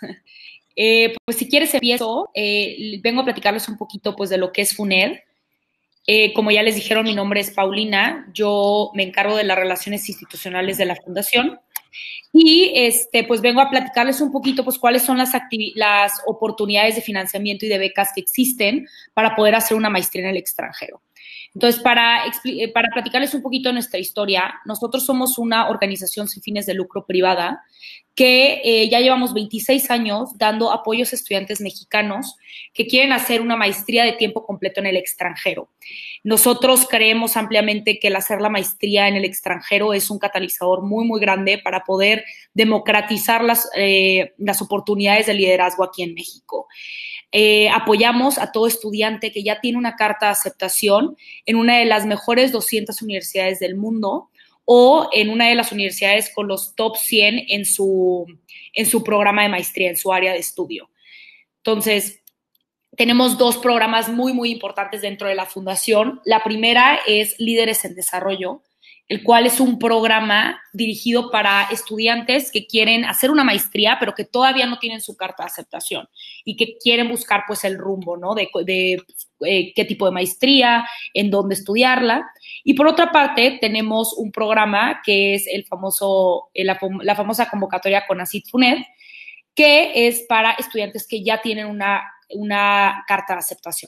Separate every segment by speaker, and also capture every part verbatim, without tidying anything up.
Speaker 1: Eh, pues si quieres empiezo, eh, vengo a platicarles un poquito pues de lo que es FUNED. Eh, como ya les dijeron, mi nombre es Paulina, yo me encargo de las relaciones institucionales de la Fundación y este, pues vengo a platicarles un poquito pues cuáles son las, las oportunidades de financiamiento y de becas que existen para poder hacer una maestría en el extranjero. Entonces, para, para platicarles un poquito de nuestra historia, nosotros somos una organización sin fines de lucro privada que eh, ya llevamos veintiséis años dando apoyos a estudiantes mexicanos que quieren hacer una maestría de tiempo completo en el extranjero. Nosotros creemos ampliamente que el hacer la maestría en el extranjero es un catalizador muy, muy grande para poder democratizar las, eh, las oportunidades de liderazgo aquí en México. Eh, apoyamos a todo estudiante que ya tiene una carta de aceptación en una de las mejores doscientas universidades del mundo o en una de las universidades con los top cien en su, en su programa de maestría, en su área de estudio. Entonces, tenemos dos programas muy, muy importantes dentro de la Fundación. La primera es Líderes en Desarrollo, el cual es un programa dirigido para estudiantes que quieren hacer una maestría, pero que todavía no tienen su carta de aceptación y que quieren buscar pues el rumbo, ¿no? De, de eh, qué tipo de maestría, en dónde estudiarla. Y por otra parte, tenemos un programa que es el famoso, la, la famosa convocatoria CONACYT FUNED, que es para estudiantes que ya tienen una, una carta de aceptación.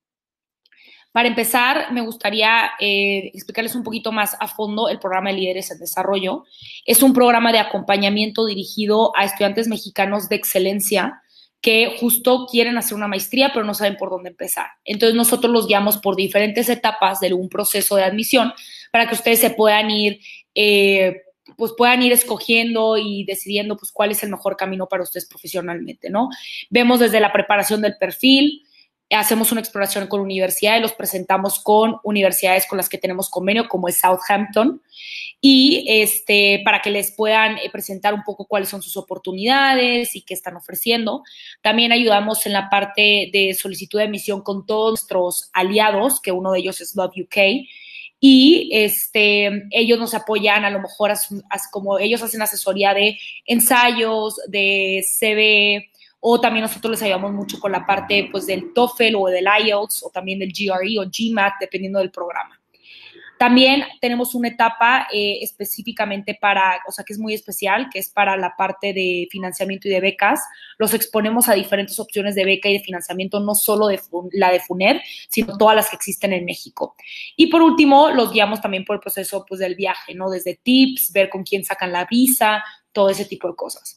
Speaker 1: Para empezar, me gustaría eh, explicarles un poquito más a fondo el programa de Líderes en Desarrollo. Es un programa de acompañamiento dirigido a estudiantes mexicanos de excelencia que justo quieren hacer una maestría, pero no saben por dónde empezar. Entonces, nosotros los guiamos por diferentes etapas de un proceso de admisión para que ustedes se puedan ir, eh, pues puedan ir escogiendo y decidiendo pues cuál es el mejor camino para ustedes profesionalmente, ¿no? Vemos desde la preparación del perfil, hacemos una exploración con universidades, los presentamos con universidades con las que tenemos convenio, como es Southampton, y este, para que les puedan presentar un poco cuáles son sus oportunidades y qué están ofreciendo. También ayudamos en la parte de solicitud de admisión con todos nuestros aliados, que uno de ellos es Love U K, y este, ellos nos apoyan a lo mejor, as, as, como ellos hacen asesoría de ensayos, de C V, o también nosotros les ayudamos mucho con la parte pues, del TOEFL o del I E L T S o también del G R E o GMAT, dependiendo del programa. También tenemos una etapa eh, específicamente para, o sea, que es muy especial, que es para la parte de financiamiento y de becas. Los exponemos a diferentes opciones de beca y de financiamiento, no solo de la de FUNED, sino todas las que existen en México. Y por último, los guiamos también por el proceso pues, del viaje, ¿no? Desde tips, ver con quién sacan la visa, todo ese tipo de cosas.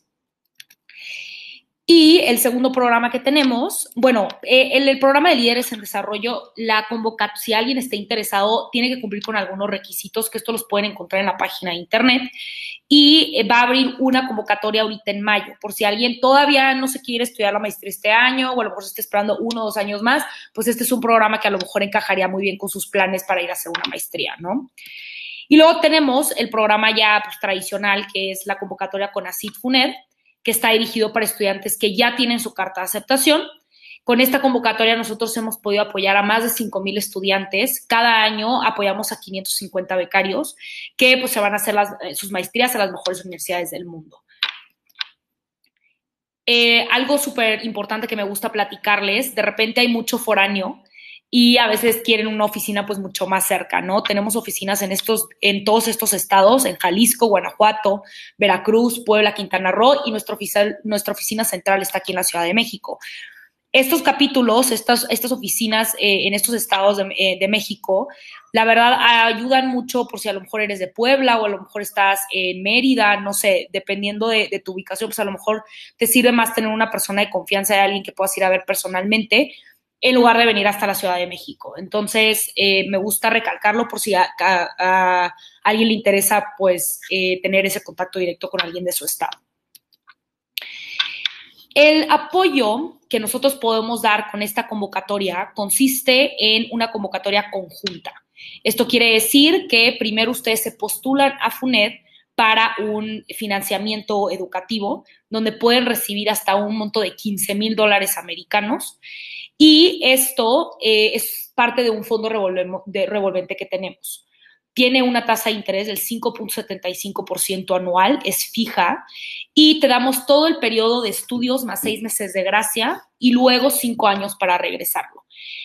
Speaker 1: Y el segundo programa que tenemos, bueno, eh, el, el programa de Líderes en Desarrollo, la convocatoria, si alguien está interesado, tiene que cumplir con algunos requisitos, que esto los pueden encontrar en la página de internet, y va a abrir una convocatoria ahorita en mayo, por si alguien todavía no se quiere estudiar la maestría este año, o a lo mejor se está esperando uno o dos años más, pues este es un programa que a lo mejor encajaría muy bien con sus planes para ir a hacer una maestría, ¿no? Y luego tenemos el programa ya pues, tradicional, que es la convocatoria CONACYT FUNED, que está dirigido para estudiantes que ya tienen su carta de aceptación. Con esta convocatoria nosotros hemos podido apoyar a más de cinco mil estudiantes. Cada año apoyamos a quinientos cincuenta becarios que pues, se van a hacer las, sus maestrías a las mejores universidades del mundo. Eh, algo súper importante que me gusta platicarles, de repente hay mucho foráneo y a veces quieren una oficina pues mucho más cerca, ¿no? Tenemos oficinas en estos, en todos estos estados, en Jalisco, Guanajuato, Veracruz, Puebla, Quintana Roo, y nuestra oficina, nuestra oficina central está aquí en la Ciudad de México. Estos capítulos, estas, estas oficinas eh, en estos estados de, eh, de México, la verdad ayudan mucho por si a lo mejor eres de Puebla o a lo mejor estás en Mérida, no sé, dependiendo de, de tu ubicación, pues a lo mejor te sirve más tener una persona de confianza de alguien que puedas ir a ver personalmente, en lugar de venir hasta la Ciudad de México. Entonces, eh, me gusta recalcarlo por si a, a, a alguien le interesa, pues, eh, tener ese contacto directo con alguien de su estado. El apoyo que nosotros podemos dar con esta convocatoria consiste en una convocatoria conjunta. Esto quiere decir que primero ustedes se postulan a FUNED para un financiamiento educativo, donde pueden recibir hasta un monto de quince mil dólares americanos. Y esto eh, es parte de un fondo revolvente que tenemos. tiene una tasa de interés del cinco punto setenta y cinco por ciento anual, es fija, y te damos todo el periodo de estudios más seis meses de gracia y luego cinco años para regresarlo.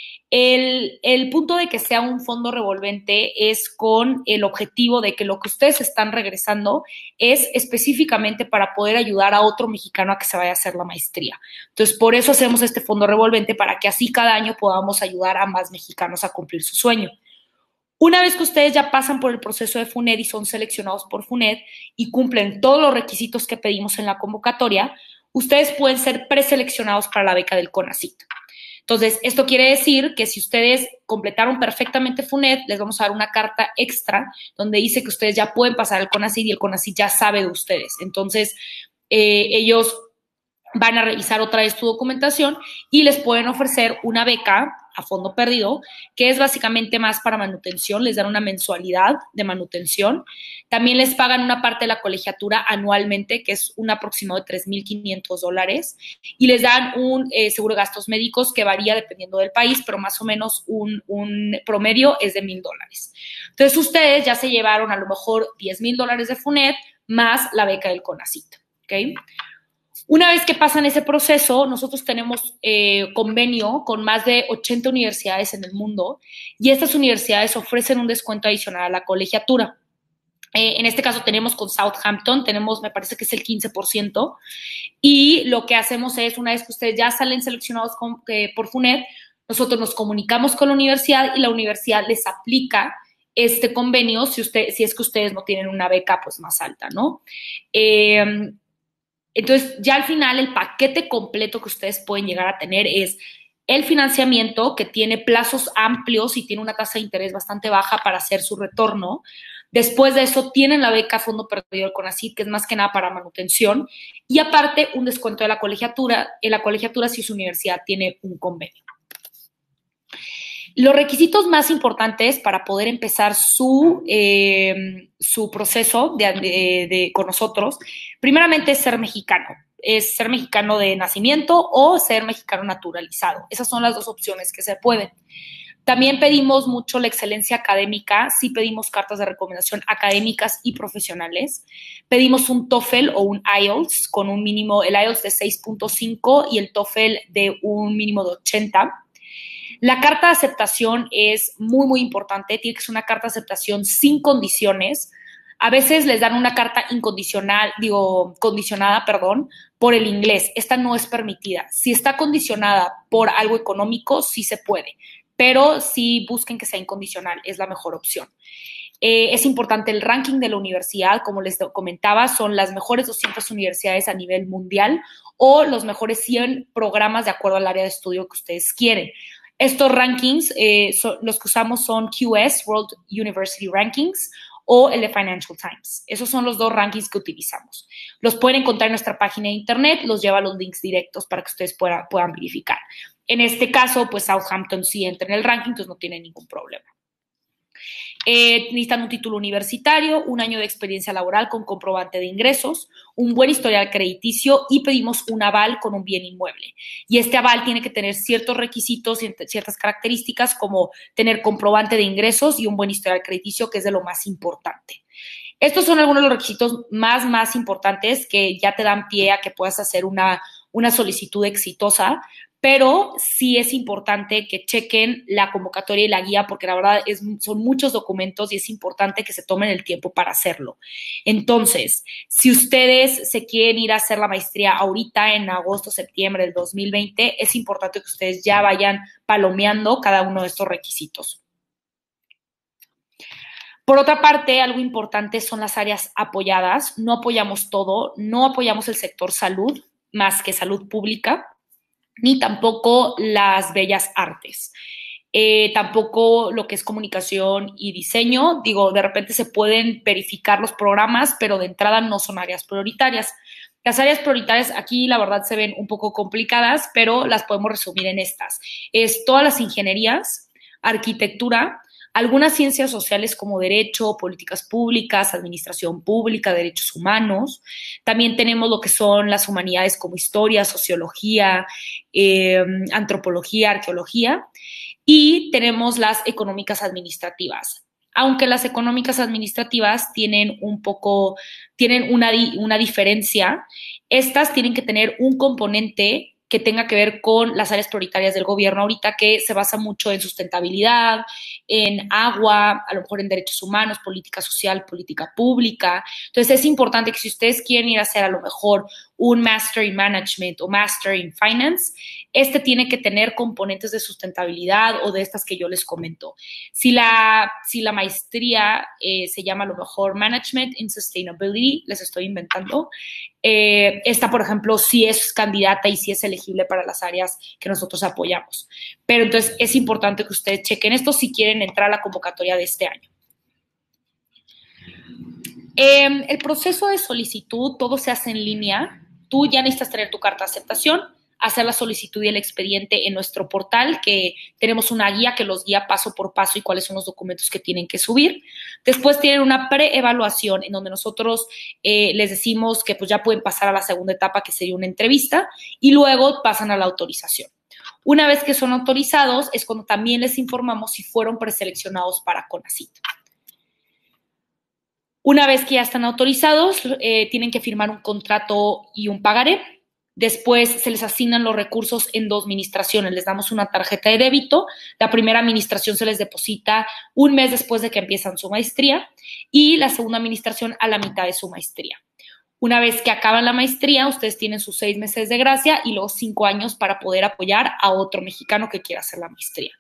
Speaker 1: El, el punto de que sea un fondo revolvente es con el objetivo de que lo que ustedes están regresando es específicamente para poder ayudar a otro mexicano a que se vaya a hacer la maestría. Entonces, por eso hacemos este fondo revolvente, para que así cada año podamos ayudar a más mexicanos a cumplir su sueño. Una vez que ustedes ya pasan por el proceso de FUNED y son seleccionados por FUNED y cumplen todos los requisitos que pedimos en la convocatoria, ustedes pueden ser preseleccionados para la beca del CONACYT. Entonces, esto quiere decir que si ustedes completaron perfectamente FUNED, les vamos a dar una carta extra donde dice que ustedes ya pueden pasar al CONACYT y el CONACYT ya sabe de ustedes. Entonces, eh, ellos van a revisar otra vez tu documentación y les pueden ofrecer una beca a fondo perdido, que es básicamente más para manutención, les dan una mensualidad de manutención. También les pagan una parte de la colegiatura anualmente, que es un aproximado de tres mil quinientos dólares, y les dan un eh, seguro de gastos médicos que varía dependiendo del país, pero más o menos un, un promedio es de mil dólares. Entonces, ustedes ya se llevaron a lo mejor diez mil dólares de FUNED más la beca del CONACYT, ¿ok? Una vez que pasan ese proceso, nosotros tenemos eh, convenio con más de ochenta universidades en el mundo y estas universidades ofrecen un descuento adicional a la colegiatura. Eh, en este caso tenemos con Southampton, tenemos, me parece que es el quince por ciento, y lo que hacemos es, una vez que ustedes ya salen seleccionados con, eh, por FUNED, nosotros nos comunicamos con la universidad y la universidad les aplica este convenio si, usted, si es que ustedes no tienen una beca pues más alta, ¿no? Eh, Entonces, ya al final, el paquete completo que ustedes pueden llegar a tener es el financiamiento, que tiene plazos amplios y tiene una tasa de interés bastante baja para hacer su retorno. Después de eso, tienen la beca Fondo Perdido del CONACYT, que es más que nada para manutención. Y aparte, un descuento de la colegiatura, en la colegiatura si su universidad tiene un convenio. Los requisitos más importantes para poder empezar su, eh, su proceso de, de, de, con nosotros, primeramente es ser mexicano. Es ser mexicano de nacimiento o ser mexicano naturalizado. Esas son las dos opciones que se pueden. También pedimos mucho la excelencia académica, sí pedimos cartas de recomendación académicas y profesionales. Pedimos un TOEFL o un I E L T S con un mínimo, el I E L T S de seis punto cinco y el TOEFL de un mínimo de ochenta. La carta de aceptación es muy, muy importante. Tiene que ser una carta de aceptación sin condiciones. A veces les dan una carta incondicional, digo, condicionada, perdón, por el inglés. Esta no es permitida. Si está condicionada por algo económico, sí se puede, pero sí busquen que sea incondicional, es la mejor opción. Eh, es importante el ranking de la universidad, como les comentaba, son las mejores doscientas universidades a nivel mundial o los mejores cien programas de acuerdo al área de estudio que ustedes quieren. Estos rankings, eh, so, los que usamos son Q S, World University Rankings, o el de Financial Times. Esos son los dos rankings que utilizamos. Los pueden encontrar en nuestra página de internet, los lleva a los links directos para que ustedes puedan, puedan verificar. En este caso, pues Southampton sí entra en el ranking, entonces no tiene ningún problema. Eh, necesitan un título universitario, un año de experiencia laboral con comprobante de ingresos, un buen historial crediticio y pedimos un aval con un bien inmueble. Y este aval tiene que tener ciertos requisitos y ciertas características como tener comprobante de ingresos y un buen historial crediticio, que es de lo más importante. Estos son algunos de los requisitos más, más importantes que ya te dan pie a que puedas hacer una, una solicitud exitosa, pero sí es importante que chequen la convocatoria y la guía porque la verdad es, son muchos documentos y es importante que se tomen el tiempo para hacerlo. Entonces, si ustedes se quieren ir a hacer la maestría ahorita en agosto, septiembre del dos mil veinte, es importante que ustedes ya vayan palomeando cada uno de estos requisitos. Por otra parte, algo importante son las áreas apoyadas. No apoyamos todo, no apoyamos el sector salud, más que salud pública, ni tampoco las bellas artes. Eh, tampoco lo que es comunicación y diseño. Digo, de repente se pueden verificar los programas, pero de entrada no son áreas prioritarias. Las áreas prioritarias aquí, la verdad, se ven un poco complicadas, pero las podemos resumir en estas. Es todas las ingenierías, arquitectura, algunas ciencias sociales como derecho, políticas públicas, administración pública, derechos humanos. También tenemos lo que son las humanidades como historia, sociología, eh, antropología, arqueología. Y tenemos las económicas administrativas. aunque las económicas administrativas tienen un poco, tienen una, una diferencia. Estas tienen que tener un componente que tenga que ver con las áreas prioritarias del gobierno ahorita, que se basa mucho en sustentabilidad, en agua, a lo mejor en derechos humanos, política social, política pública. Entonces es importante que si ustedes quieren ir a hacer a lo mejor un Master in Management o Master in Finance, este tiene que tener componentes de sustentabilidad o de estas que yo les comento. Si la, si la maestría eh, se llama a lo mejor Management in Sustainability, les estoy inventando, Eh, esta, por ejemplo, sí es candidata y sí es elegible para las áreas que nosotros apoyamos. Pero entonces es importante que ustedes chequen esto si quieren entrar a la convocatoria de este año. Eh, el proceso de solicitud, todo se hace en línea. Tú ya necesitas tener tu carta de aceptación, hacer la solicitud y el expediente en nuestro portal, que tenemos una guía que los guía paso por paso y cuáles son los documentos que tienen que subir. Después tienen una preevaluación en donde nosotros eh, les decimos que pues ya pueden pasar a la segunda etapa, que sería una entrevista, y luego pasan a la autorización. Una vez que son autorizados es cuando también les informamos si fueron preseleccionados para CONACYT. Una vez que ya están autorizados, eh, tienen que firmar un contrato y un pagaré. Después se les asignan los recursos en dos administraciones. Les damos una tarjeta de débito. La primera administración se les deposita un mes después de que empiezan su maestría y la segunda administración a la mitad de su maestría. Una vez que acaban la maestría, ustedes tienen sus seis meses de gracia y luego cinco años para poder apoyar a otro mexicano que quiera hacer la maestría.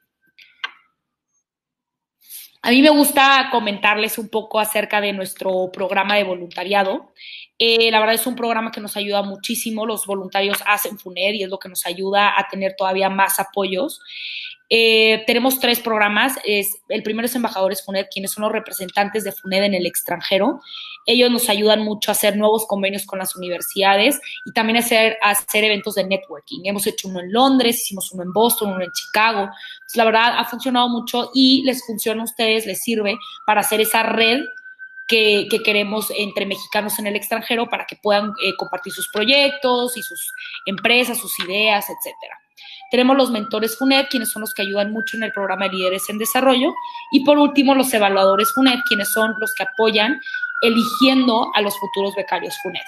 Speaker 1: A mí me gusta comentarles un poco acerca de nuestro programa de voluntariado. Eh, la verdad es un programa que nos ayuda muchísimo. Los voluntarios hacen FUNED y es lo que nos ayuda a tener todavía más apoyos. Eh, tenemos tres programas. Es, el primero es Embajadores FUNED, quienes son los representantes de FUNED en el extranjero. Ellos nos ayudan mucho a hacer nuevos convenios con las universidades y también a hacer, a hacer eventos de networking. Hemos hecho uno en Londres, hicimos uno en Boston, uno en Chicago. Entonces, la verdad, ha funcionado mucho y les funciona a ustedes, les sirve para hacer esa red que, que queremos entre mexicanos en el extranjero para que puedan eh, compartir sus proyectos y sus empresas, sus ideas, etcétera. Tenemos los mentores FUNED, quienes son los que ayudan mucho en el programa de Líderes en Desarrollo. Y por último, los evaluadores FUNED, quienes son los que apoyan eligiendo a los futuros becarios FUNED.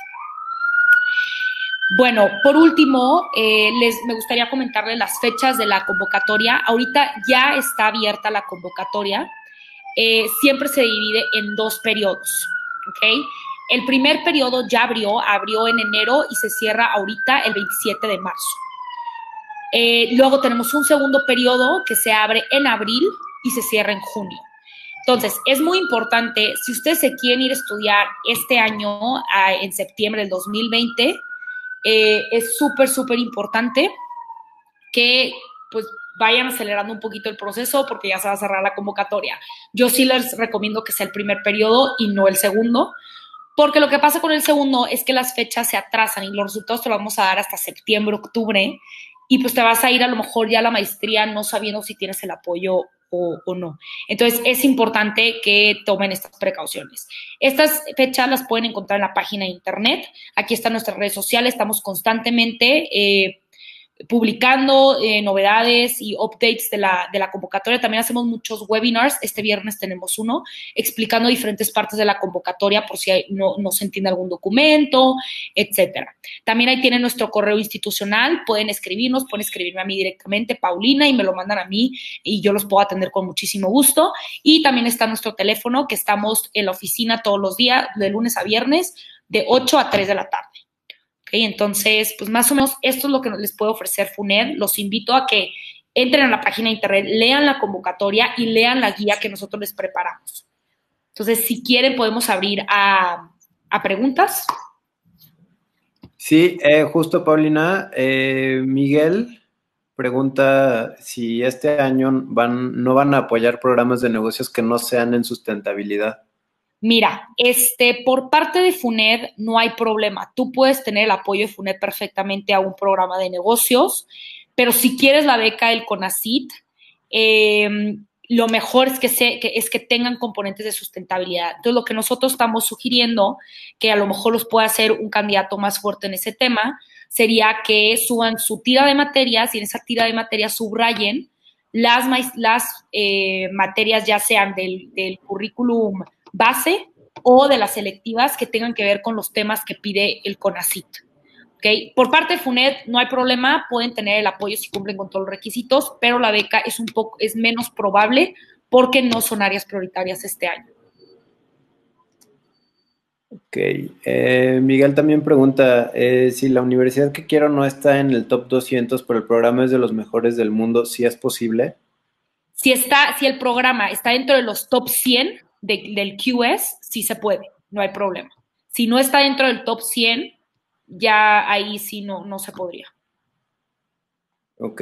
Speaker 1: Bueno, por último, eh, les, me gustaría comentarles las fechas de la convocatoria. Ahorita ya está abierta la convocatoria. Eh, siempre se divide en dos periodos, ¿ok? El primer periodo ya abrió, abrió en enero y se cierra ahorita el veintisiete de marzo. Eh, luego tenemos un segundo periodo que se abre en abril y se cierra en junio. Entonces, es muy importante, si ustedes se quieren ir a estudiar este año, a, en septiembre del dos mil veinte, eh, es súper, súper importante que pues vayan acelerando un poquito el proceso porque ya se va a cerrar la convocatoria. Yo sí les recomiendo que sea el primer periodo y no el segundo, porque lo que pasa con el segundo es que las fechas se atrasan y los resultados te los vamos a dar hasta septiembre, octubre, y pues te vas a ir a lo mejor ya a la maestría no sabiendo si tienes el apoyo o, o no. Entonces, es importante que tomen estas precauciones. Estas fechas las pueden encontrar en la página de internet. Aquí están nuestras redes sociales. Estamos constantemente eh, publicando eh, novedades y updates de la, de la convocatoria. También hacemos muchos webinars. Este viernes tenemos uno explicando diferentes partes de la convocatoria por si hay, no, no se entiende algún documento, etcétera. También ahí tienen nuestro correo institucional. Pueden escribirnos, pueden escribirme a mí directamente, Paulina, y me lo mandan a mí y yo los puedo atender con muchísimo gusto. Y también está nuestro teléfono, que estamos en la oficina todos los días, de lunes a viernes, de ocho a tres de la tarde. ¿Okay? Entonces, pues más o menos esto es lo que les puede ofrecer FUNED. Los invito a que entren a la página de internet, lean la convocatoria y lean la guía que nosotros les preparamos. Entonces, si quieren, podemos abrir a, a preguntas.
Speaker 2: Sí, eh, justo, Paulina. Eh, Miguel pregunta si este año van, no van a apoyar programas de negocios que no sean en sustentabilidad.
Speaker 1: Mira, este, por parte de FUNED no hay problema. Tú puedes tener el apoyo de FUNED perfectamente a un programa de negocios, pero si quieres la beca del CONACYT, eh, lo mejor es que, se, que, es que tengan componentes de sustentabilidad. Entonces, lo que nosotros estamos sugiriendo, que a lo mejor los pueda hacer un candidato más fuerte en ese tema, sería que suban su tira de materias y en esa tira de materias subrayen las, las eh, materias ya sean del, del currículum base o de las selectivas que tengan que ver con los temas que pide el CONACYT. ¿Okay? Por parte de FUNED no hay problema, pueden tener el apoyo si cumplen con todos los requisitos, pero la beca es un poco, es menos probable porque no son áreas prioritarias este año.
Speaker 2: Ok. Eh, Miguel también pregunta, eh, si la universidad que quiero no está en el top doscientos, pero el programa es de los mejores del mundo, ¿sí es posible?
Speaker 1: Si, está, si el programa está dentro de los top cien de, del Q S, sí se puede, no hay problema. Si no está dentro del top cien, ya ahí sí no, no se podría.
Speaker 2: Ok.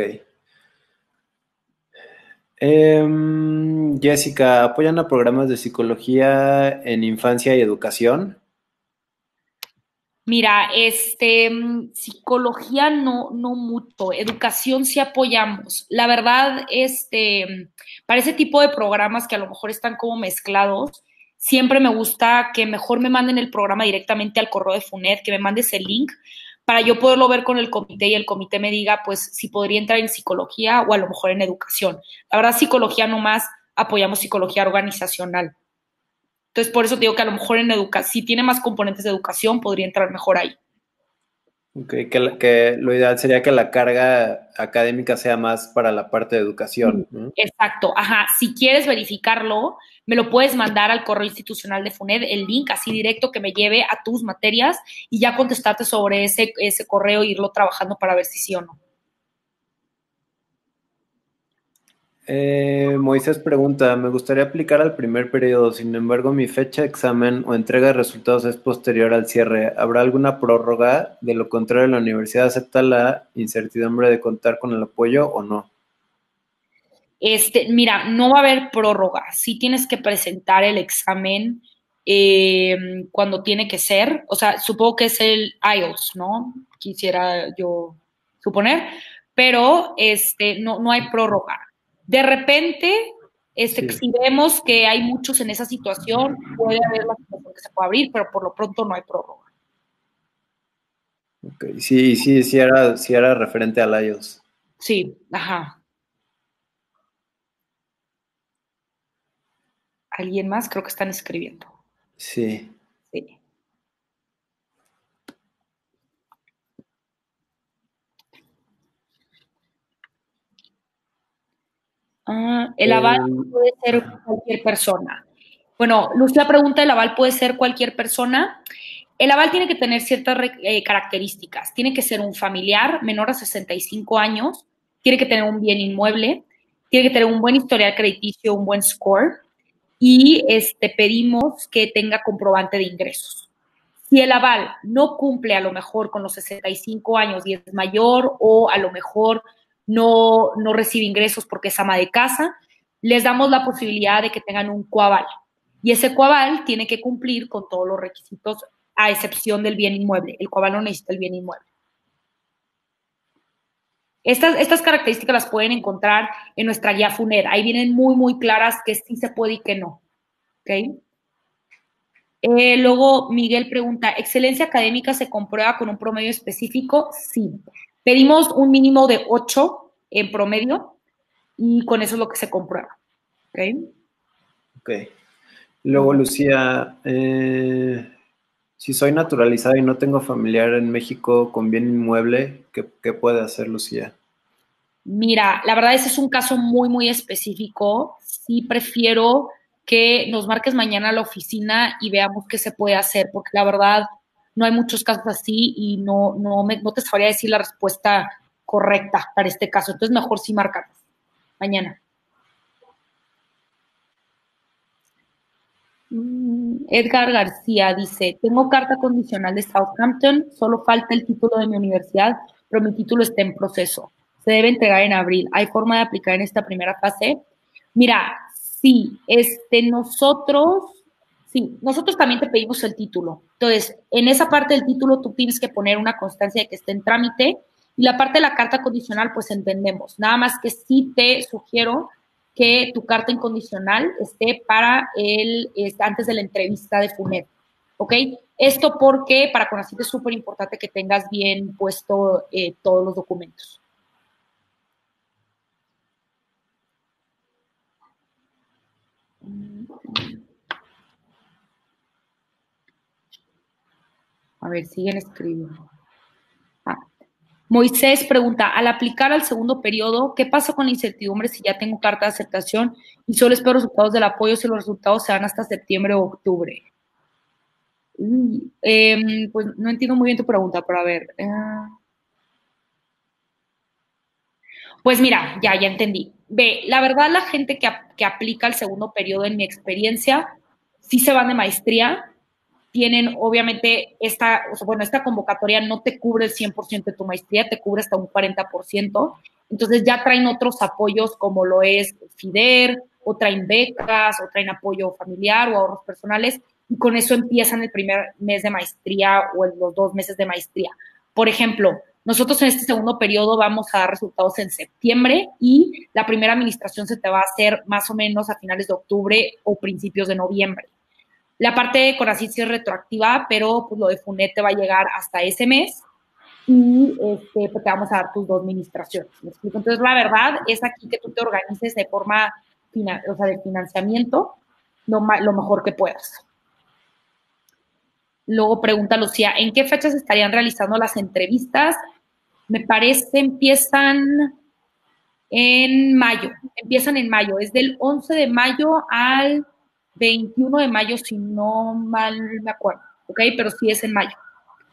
Speaker 2: Eh, Jessica, ¿apoyan a programas de psicología en infancia y educación?
Speaker 1: Mira, este, psicología no, no mucho, educación sí apoyamos. La verdad, este, para ese tipo de programas que a lo mejor están como mezclados, siempre me gusta que mejor me manden el programa directamente al correo de FUNED, que me mandes el link para yo poderlo ver con el comité y el comité me diga, pues, si podría entrar en psicología o a lo mejor en educación. La verdad, psicología nomás apoyamos psicología organizacional. Entonces, por eso digo que a lo mejor en educación, si tiene más componentes de educación, podría entrar mejor ahí.
Speaker 2: Ok, que, la- que lo ideal sería que la carga académica sea más para la parte de educación, ¿no?
Speaker 1: Exacto, ajá. Si quieres verificarlo, me lo puedes mandar al correo institucional de FUNED, el link así directo que me lleve a tus materias y ya contestarte sobre ese, ese correo e irlo trabajando para ver si sí o no.
Speaker 2: Eh, Moisés pregunta, me gustaría aplicar al primer periodo, sin embargo mi fecha de examen o entrega de resultados es posterior al cierre. ¿Habrá alguna prórroga? De lo contrario, ¿la universidad acepta la incertidumbre de contar con el apoyo o no?
Speaker 1: Este, mira, no va a haber prórroga. Sí tienes que presentar el examen eh, cuando tiene que ser. O sea, supongo que es el I E L T S, ¿no? Quisiera yo suponer, pero este, no, no hay prórroga. De repente, este,
Speaker 2: Sí.
Speaker 1: si vemos que hay muchos en esa situación, puede haber la situación que se pueda abrir, pero por lo pronto no hay prórroga.
Speaker 2: Ok, sí, sí, sí era, sí era referente al I E L T S.
Speaker 1: Sí, ajá. ¿Alguien más? Creo que están escribiendo.
Speaker 2: Sí.
Speaker 1: Sí. Ah, el aval
Speaker 2: El-
Speaker 1: puede ser cualquier persona. Bueno, Lucía pregunta, ¿el aval puede ser cualquier persona? El aval tiene que tener ciertas eh, características. Tiene que ser un familiar menor a sesenta y cinco años, tiene que tener un bien inmueble, tiene que tener un buen historial crediticio, un buen score y este, pedimos que tenga comprobante de ingresos. Si el aval no cumple a lo mejor con los sesenta y cinco años y es mayor o a lo mejor no, no recibe ingresos porque es ama de casa, les damos la posibilidad de que tengan un coaval. Y ese coaval tiene que cumplir con todos los requisitos a excepción del bien inmueble. El coaval no necesita el bien inmueble. Estas, estas características las pueden encontrar en nuestra guía FUNED. Ahí vienen muy, muy claras que sí se puede y que no. ¿Ok? Eh, luego Miguel pregunta, ¿excelencia académica se comprueba con un promedio específico? Sí. Pedimos un mínimo de ocho en promedio y con eso es lo que se comprueba. ¿Ok?
Speaker 2: Ok. Luego, Lucía, eh, si soy naturalizada y no tengo familiar en México con bien inmueble, ¿qué, qué puede hacer Lucía?
Speaker 1: Mira, la verdad ese es un caso muy, muy específico. Sí prefiero que nos marques mañana a la oficina y veamos qué se puede hacer, porque la verdad no hay muchos casos así y no, no, me, no te sabría decir la respuesta correcta para este caso. Entonces mejor sí marcarnos mañana. Edgar García dice, tengo carta condicional de Southampton, solo falta el título de mi universidad, pero mi título está en proceso. Se debe entregar en abril. ¿Hay forma de aplicar en esta primera fase? Mira, sí, este, nosotros, sí, nosotros también te pedimos el título. Entonces, en esa parte del título tú tienes que poner una constancia de que esté en trámite y la parte de la carta condicional, pues entendemos. Nada más que sí te sugiero que tu carta incondicional esté para el, este, antes de la entrevista de FUNED, ¿ok? Esto porque para CONACYT es súper importante que tengas bien puesto eh, todos los documentos. A ver, siguen escribiendo. Ah. Moisés pregunta, al aplicar al segundo periodo, ¿qué pasa con la incertidumbre si ya tengo carta de aceptación y solo espero resultados del apoyo si los resultados se dan hasta septiembre o octubre? Uy, eh, pues no entiendo muy bien tu pregunta, pero a ver. Eh, pues mira, ya, ya entendí. Ve, la verdad, la gente que, que aplica el segundo periodo, en mi experiencia, sí se van de maestría. Tienen, obviamente, esta, o sea, bueno, esta convocatoria no te cubre el cien por ciento de tu maestría, te cubre hasta un cuarenta por ciento. Entonces ya traen otros apoyos como lo es FIDER, o traen becas, o traen apoyo familiar o ahorros personales, y con eso empiezan el primer mes de maestría o los dos meses de maestría. Por ejemplo, nosotros en este segundo periodo vamos a dar resultados en septiembre y la primera administración se te va a hacer más o menos a finales de octubre o principios de noviembre. La parte de Conacyt sí es retroactiva, pero pues lo de FUNED te va a llegar hasta ese mes y este, pues te vamos a dar tus dos administraciones. ¿Me explico? Entonces, la verdad es aquí que tú te organices de forma, o sea, de financiamiento lo, lo mejor que puedas. Luego pregunta Lucía, ¿en qué fechas estarían realizando las entrevistas? Me parece empiezan en mayo, empiezan en mayo, es del once de mayo al veintiuno de mayo, si no mal me acuerdo, ¿ok? Pero sí es en mayo.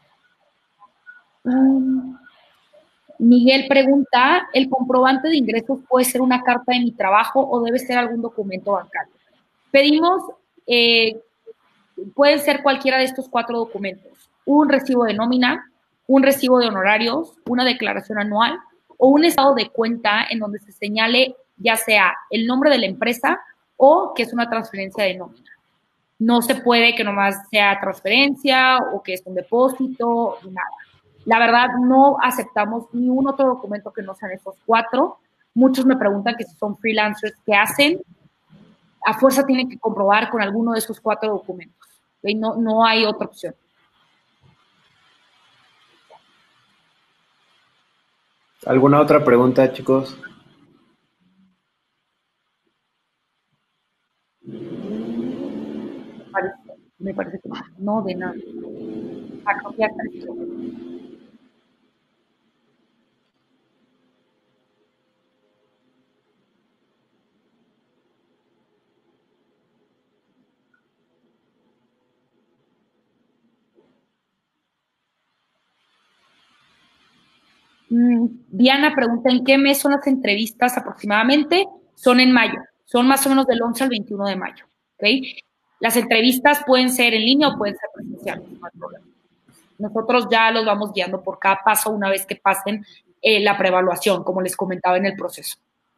Speaker 1: Um, Miguel pregunta, ¿el comprobante de ingresos puede ser una carta de mi trabajo o debe ser algún documento bancario? Pedimos, eh, pueden ser cualquiera de estos cuatro documentos, un recibo de nómina, un recibo de honorarios, una declaración anual o un estado de cuenta en donde se señale ya sea el nombre de la empresa o que es una transferencia de nómina. No se puede que nomás sea transferencia o que es un depósito, ni nada. La verdad, no aceptamos ni un otro documento que no sean esos cuatro. Muchos me preguntan que si son freelancers, ¿qué hacen? A fuerza tienen que comprobar con alguno de esos cuatro documentos. ¿Okay? No, no hay otra opción.
Speaker 2: ¿Alguna otra pregunta, chicos?
Speaker 1: Me parece, me parece que no, no de nada. Ah, creo que ya está. Diana pregunta, ¿en qué mes son las entrevistas aproximadamente? Son en mayo, son más o menos del once al veintiuno de mayo, ¿ok? Las entrevistas pueden ser en línea o pueden ser presenciales, no hay problema. Nosotros ya los vamos guiando por cada paso una vez que pasen eh, la preevaluación, como les comentaba en el proceso.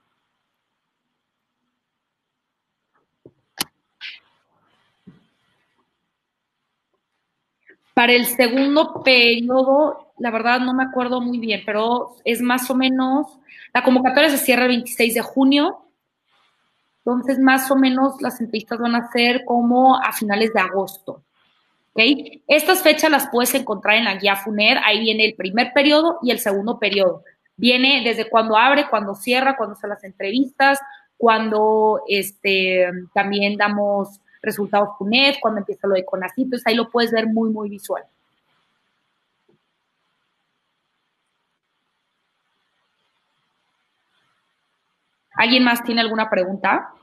Speaker 1: Para el segundo periodo, la verdad no me acuerdo muy bien, pero es más o menos, la convocatoria se cierra el veintiséis de junio, entonces más o menos las entrevistas van a ser como a finales de agosto. ¿Okay? Estas fechas las puedes encontrar en la guía FUNED, ahí viene el primer periodo y el segundo periodo. Viene desde cuando abre, cuando cierra, cuando son las entrevistas, cuando este, también damos resultados FUNED, cuando empieza lo de Conacyt, entonces ahí lo puedes ver muy, muy visual. ¿Alguien más tiene alguna pregunta?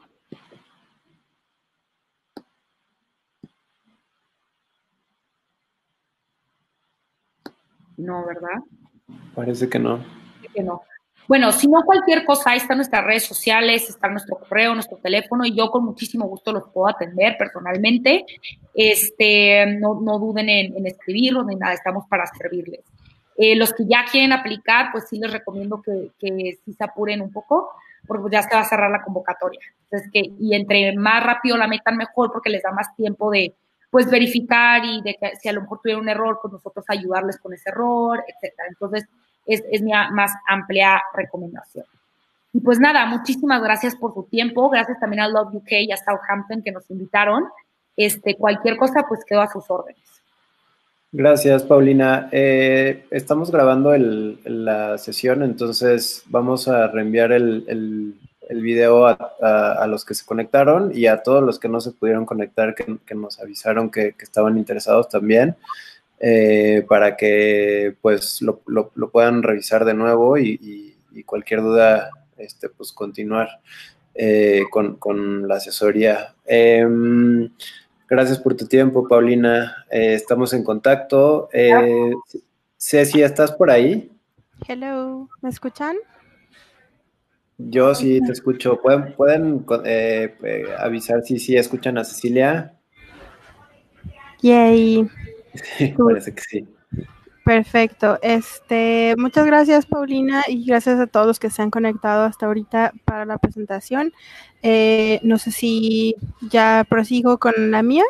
Speaker 1: No, ¿verdad?
Speaker 2: Parece que no.
Speaker 1: Parece que no. Bueno, si no cualquier cosa, ahí están nuestras redes sociales, está nuestro correo, nuestro teléfono, y yo con muchísimo gusto los puedo atender personalmente. Este, no, no duden en, en escribirlos ni nada, estamos para servirles. Eh, los que ya quieren aplicar, pues sí les recomiendo que, que sí se apuren un poco, porque ya se va a cerrar la convocatoria. Entonces, que, y entre más rápido la metan, mejor, porque les da más tiempo de, pues, verificar y de que si a lo mejor tuvieron un error, pues nosotros ayudarles con ese error, etcétera. Entonces, es, es mi más amplia recomendación. Y pues nada, muchísimas gracias por su tiempo, gracias también a Love U K y a Southampton que nos invitaron. Este, cualquier cosa, pues quedo a sus órdenes.
Speaker 2: Gracias, Paulina. Eh, estamos grabando el, la sesión, entonces vamos a reenviar el, el, el video a, a, a los que se conectaron y a todos los que no se pudieron conectar, que, que nos avisaron que, que estaban interesados también, eh, para que pues lo, lo, lo puedan revisar de nuevo y, y, y cualquier duda, este, pues continuar eh, con, con la asesoría. Eh, gracias por tu tiempo, Paulina. Eh, estamos en contacto. Eh, Ceci, ¿estás por ahí?
Speaker 3: Hello, ¿me escuchan?
Speaker 2: Yo sí te escucho. ¿Pueden, pueden eh, eh, avisar si sí escuchan a Cecilia?
Speaker 3: Yay.
Speaker 2: Parece que sí.
Speaker 3: Perfecto. Este, muchas gracias, Paulina, y gracias a todos los que se han conectado hasta ahorita para la presentación. Eh, no sé si ya prosigo con la mía.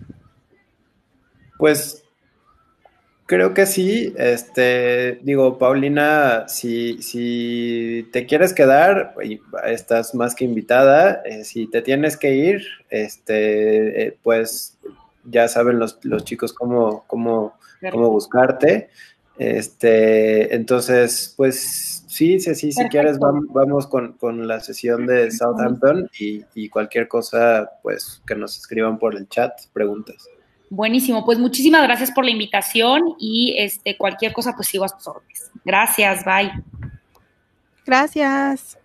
Speaker 2: Pues creo que sí. Este, digo, Paulina, si, si te quieres quedar, estás más que invitada. Eh, si te tienes que ir, este, eh, pues ya saben los, los chicos cómo, cómo, cómo buscarte. Este, entonces, pues sí, sí, sí, si quieres, vamos, vamos con, con la sesión de Southampton y, y cualquier cosa, pues que nos escriban por el chat, preguntas.
Speaker 1: Buenísimo, pues muchísimas gracias por la invitación y este, cualquier cosa, pues sigo a tus órdenes. Gracias, bye.
Speaker 3: Gracias.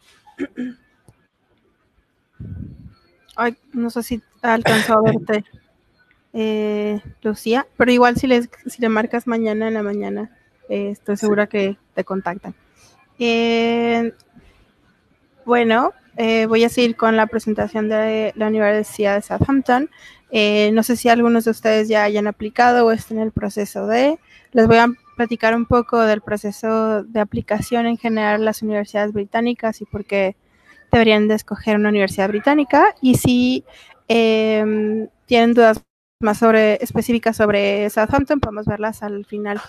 Speaker 3: Ay, no sé si alcanzó a verte, eh, Lucía, pero igual si, les, si le marcas mañana en la mañana, eh, estoy segura sí. que te contactan. Eh, bueno, eh, voy a seguir con la presentación de la Universidad de Southampton. Eh, no sé si algunos de ustedes ya hayan aplicado o estén en el proceso de. Les voy a platicar un poco del proceso de aplicación en general a las universidades británicas y por qué deberían de escoger una universidad británica. Y si eh, tienen dudas más sobre, específicas sobre Southampton, podemos verlas al final.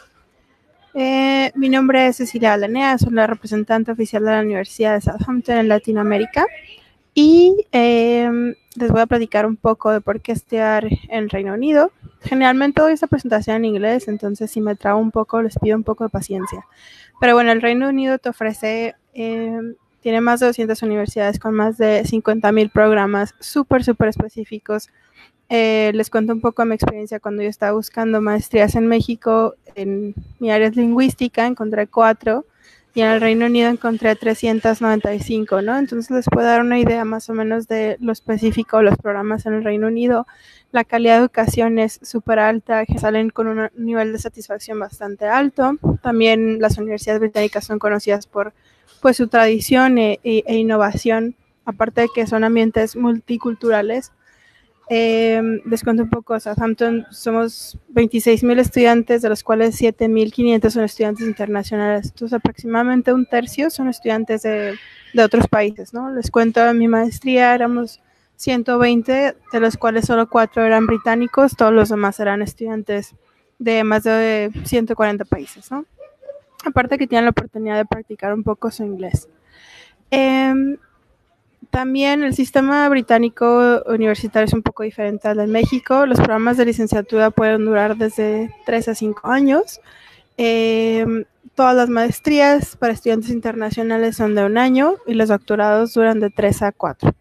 Speaker 3: Eh, mi nombre es Cecilia Alanea, soy la representante oficial de la Universidad de Southampton en Latinoamérica y eh, les voy a platicar un poco de por qué estudiar en Reino Unido. Generalmente doy esta presentación en inglés, entonces si me trabo un poco les pido un poco de paciencia. Pero bueno, el Reino Unido te ofrece, eh, tiene más de doscientas universidades con más de cincuenta mil programas súper, súper específicos. Eh, les cuento un poco de mi experiencia cuando yo estaba buscando maestrías en México. En mi área es lingüística, encontré cuatro y en el Reino Unido encontré trescientos noventa y cinco, ¿no? Entonces les puedo dar una idea más o menos de lo específico de los programas en el Reino Unido. La calidad de educación es súper alta, que salen con un nivel de satisfacción bastante alto. También las universidades británicas son conocidas por pues, su tradición e, e, e innovación, aparte de que son ambientes multiculturales. Eh, les cuento un poco, Southampton somos veintiséis mil estudiantes, de los cuales siete mil quinientos son estudiantes internacionales. Entonces, aproximadamente un tercio son estudiantes de, de otros países, ¿no? Les cuento, en mi maestría éramos ciento veinte, de los cuales solo cuatro eran británicos, todos los demás eran estudiantes de más de ciento cuarenta países, ¿no? Aparte que tienen la oportunidad de practicar un poco su inglés. Eh, También el sistema británico universitario es un poco diferente al de México. Los programas de licenciatura pueden durar desde tres a cinco años. Eh, todas las maestrías para estudiantes internacionales son de un año y los doctorados duran de tres a cuatro.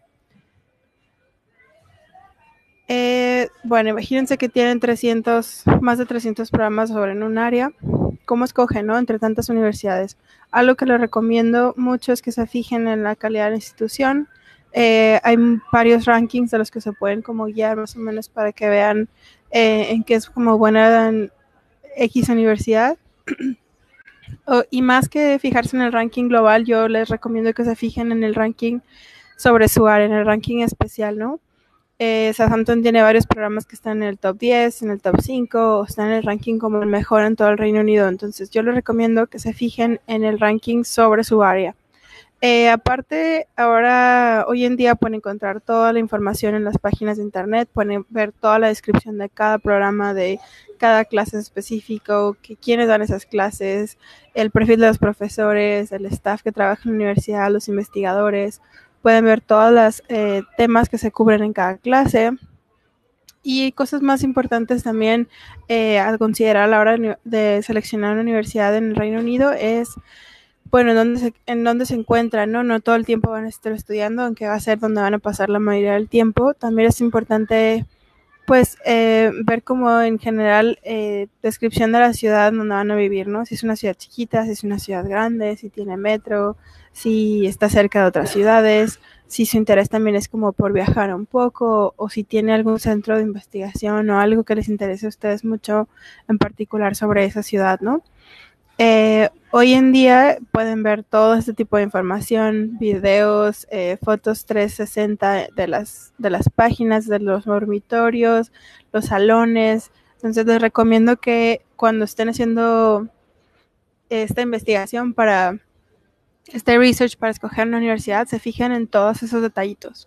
Speaker 3: Eh, bueno, imagínense que tienen trescientos, más de trescientos programas sobre en un área. ¿Cómo escogen, no? Entre tantas universidades. Algo que les recomiendo mucho es que se fijen en la calidad de la institución. Eh, hay varios rankings de los que se pueden como guiar más o menos para que vean eh, en qué es como buena en X universidad. oh, y más que fijarse en el ranking global, yo les recomiendo que se fijen en el ranking sobre su área, en el ranking especial, ¿no? Eh, Southampton tiene varios programas que están en el top diez, en el top cinco, o están en el ranking como el mejor en todo el Reino Unido. Entonces yo les recomiendo que se fijen en el ranking sobre su área. Eh, aparte, ahora, hoy en día pueden encontrar toda la información en las páginas de internet, pueden ver toda la descripción de cada programa, de cada clase específico, que, quiénes dan esas clases, el perfil de los profesores, el staff que trabaja en la universidad, los investigadores. Pueden ver todos los eh, temas que se cubren en cada clase. Y cosas más importantes también eh, a considerar a la hora de seleccionar una universidad en el Reino Unido es bueno, en dónde se, en dónde se encuentran, ¿no? No todo el tiempo van a estar estudiando, aunque va a ser donde van a pasar la mayoría del tiempo. También es importante, pues, eh, ver como en general eh, descripción de la ciudad donde van a vivir, ¿no? Si es una ciudad chiquita, si es una ciudad grande, si tiene metro, si está cerca de otras ciudades, si su interés también es como por viajar un poco, o si tiene algún centro de investigación o algo que les interese a ustedes mucho en particular sobre esa ciudad, ¿no? Eh, hoy en día pueden ver todo este tipo de información, videos, eh, fotos trescientos sesenta de las, de las páginas, de los dormitorios, los salones. Entonces les recomiendo que cuando estén haciendo esta investigación para este research para escoger una universidad, se fijen en todos esos detallitos.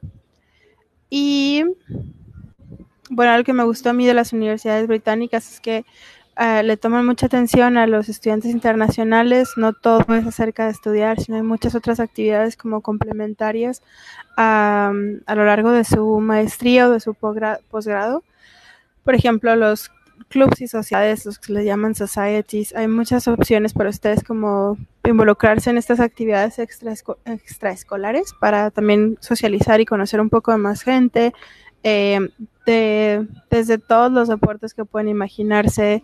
Speaker 3: Y bueno, algo que me gustó a mí de las universidades británicas es que Uh, le toman mucha atención a los estudiantes internacionales. No todo es acerca de estudiar, sino hay muchas otras actividades como complementarias um, a lo largo de su maestría o de su posgrado. Por ejemplo, los clubs y sociedades, los que le llaman societies, hay muchas opciones para ustedes como involucrarse en estas actividades extraesco extraescolares para también socializar y conocer un poco de más gente. Eh, de, desde todos los deportes que pueden imaginarse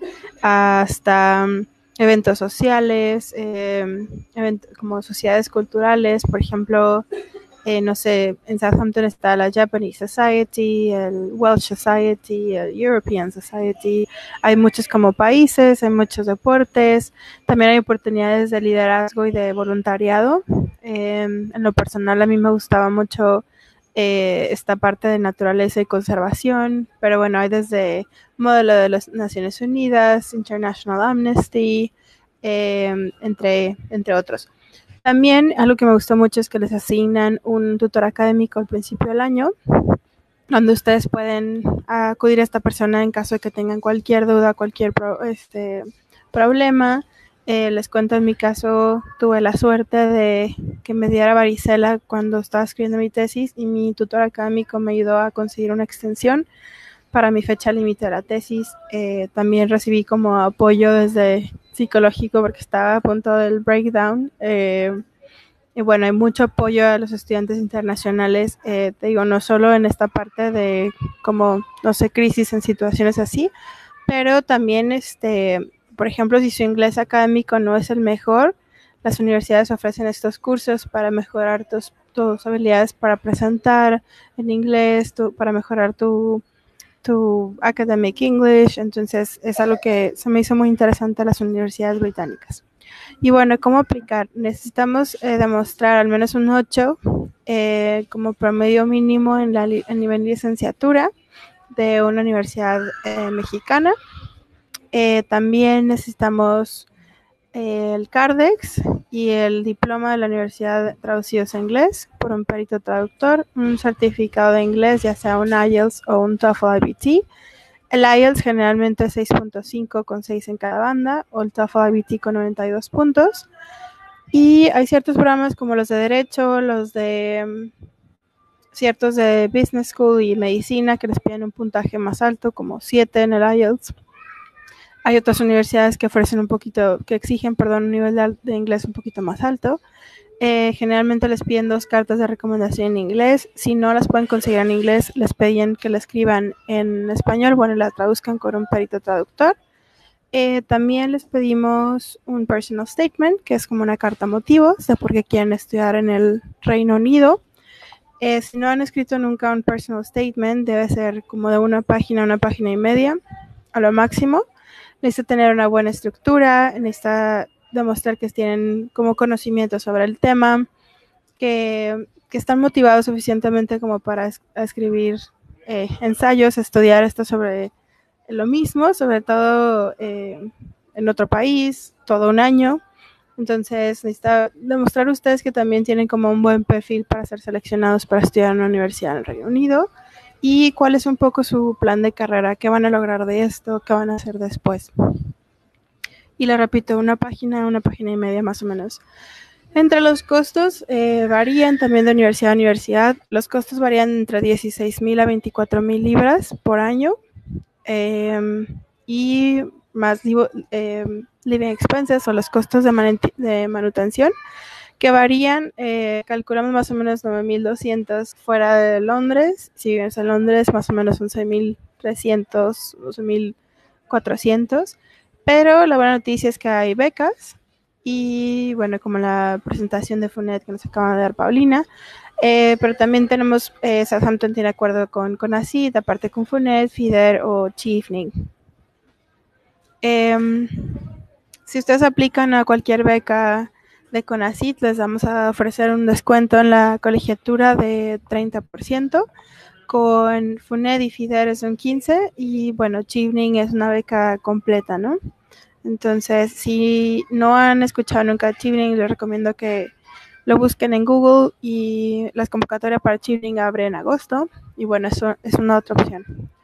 Speaker 3: hasta um, eventos sociales, eh, event como sociedades culturales, por ejemplo, eh, no sé, en Southampton está la Japanese Society, el Welsh Society, el European Society, hay muchos como países, hay muchos deportes, también hay oportunidades de liderazgo y de voluntariado. Eh, en lo personal a mí me gustaba mucho Eh, esta parte de naturaleza y conservación, pero bueno, hay desde modelo de las Naciones Unidas, International Amnesty, eh, entre, entre otros. También algo que me gustó mucho es que les asignan un tutor académico al principio del año, donde ustedes pueden acudir a esta persona en caso de que tengan cualquier duda, cualquier pro, este, problema. Eh, les cuento, en mi caso tuve la suerte de que me diera varicela cuando estaba escribiendo mi tesis y mi tutor académico me ayudó a conseguir una extensión para mi fecha límite de la tesis. Eh, también recibí como apoyo desde psicológico porque estaba a punto del breakdown. Eh, y bueno, hay mucho apoyo a los estudiantes internacionales, eh, te digo, no solo en esta parte de como, no sé, crisis en situaciones así, pero también este... Por ejemplo, si su inglés académico no es el mejor, las universidades ofrecen estos cursos para mejorar tus, tus habilidades para presentar en inglés, tu, para mejorar tu, tu academic English. Entonces, es algo que se me hizo muy interesante a las universidades británicas. Y bueno, ¿cómo aplicar? Necesitamos eh, demostrar al menos un ocho eh, como promedio mínimo en la en nivel de licenciatura de una universidad eh, mexicana. Eh, también necesitamos eh, el Cardex y el diploma de la universidad traducidos a inglés por un perito traductor, un certificado de inglés, ya sea un I E L T S o un TOEFL I B T. El I E L T S generalmente es seis punto cinco con seis en cada banda, o el TOEFL I B T con noventa y dos puntos. Y hay ciertos programas como los de Derecho, los de um, ciertos de Business School y Medicina que les piden un puntaje más alto, como siete en el I E L T S. Hay otras universidades que ofrecen un poquito, que exigen, perdón, un nivel de, de inglés un poquito más alto. Eh, generalmente les piden dos cartas de recomendación en inglés. Si no las pueden conseguir en inglés, les piden que la escriban en español, bueno, la traduzcan con un perito traductor. Eh, también les pedimos un personal statement, que es como una carta motivos de por qué quieren estudiar en el Reino Unido. Eh, si no han escrito nunca un personal statement, debe ser como de una página, una página y media, a lo máximo. Necesita tener una buena estructura, necesita demostrar que tienen como conocimiento sobre el tema, que, que están motivados suficientemente como para es, escribir eh, ensayos, estudiar esto sobre lo mismo, sobre todo eh, en otro país, todo un año. Entonces necesita demostrar a ustedes que también tienen como un buen perfil para ser seleccionados para estudiar en una universidad en el Reino Unido. Y cuál es un poco su plan de carrera, qué van a lograr de esto, qué van a hacer después. Y le repito, una página, una página y media más o menos. Entre los costos eh, varían también de universidad a universidad. Los costos varían entre dieciséis mil a veinticuatro mil libras por año. Eh, y más eh, living expenses o los costos de, manu de manutención, que varían, eh, calculamos más o menos nueve mil doscientos fuera de Londres. Si vives en Londres, más o menos once mil trescientos, doce mil cuatrocientos. Pero la buena noticia es que hay becas. Y bueno, como la presentación de FUNED que nos acaba de dar Paulina, eh, pero también tenemos, eh, Southampton tiene acuerdo con CONACYT, aparte con FUNED, FIDER o Chevening. Eh, si ustedes aplican a cualquier beca de CONACYT, les vamos a ofrecer un descuento en la colegiatura de treinta por ciento. Con FUNED y FIDER es un quince por ciento y bueno, Chevening es una beca completa, ¿no? Entonces, si no han escuchado nunca Chevening, les recomiendo que lo busquen en Google, y las convocatorias para Chevening abren en agosto, y bueno, eso es una otra opción.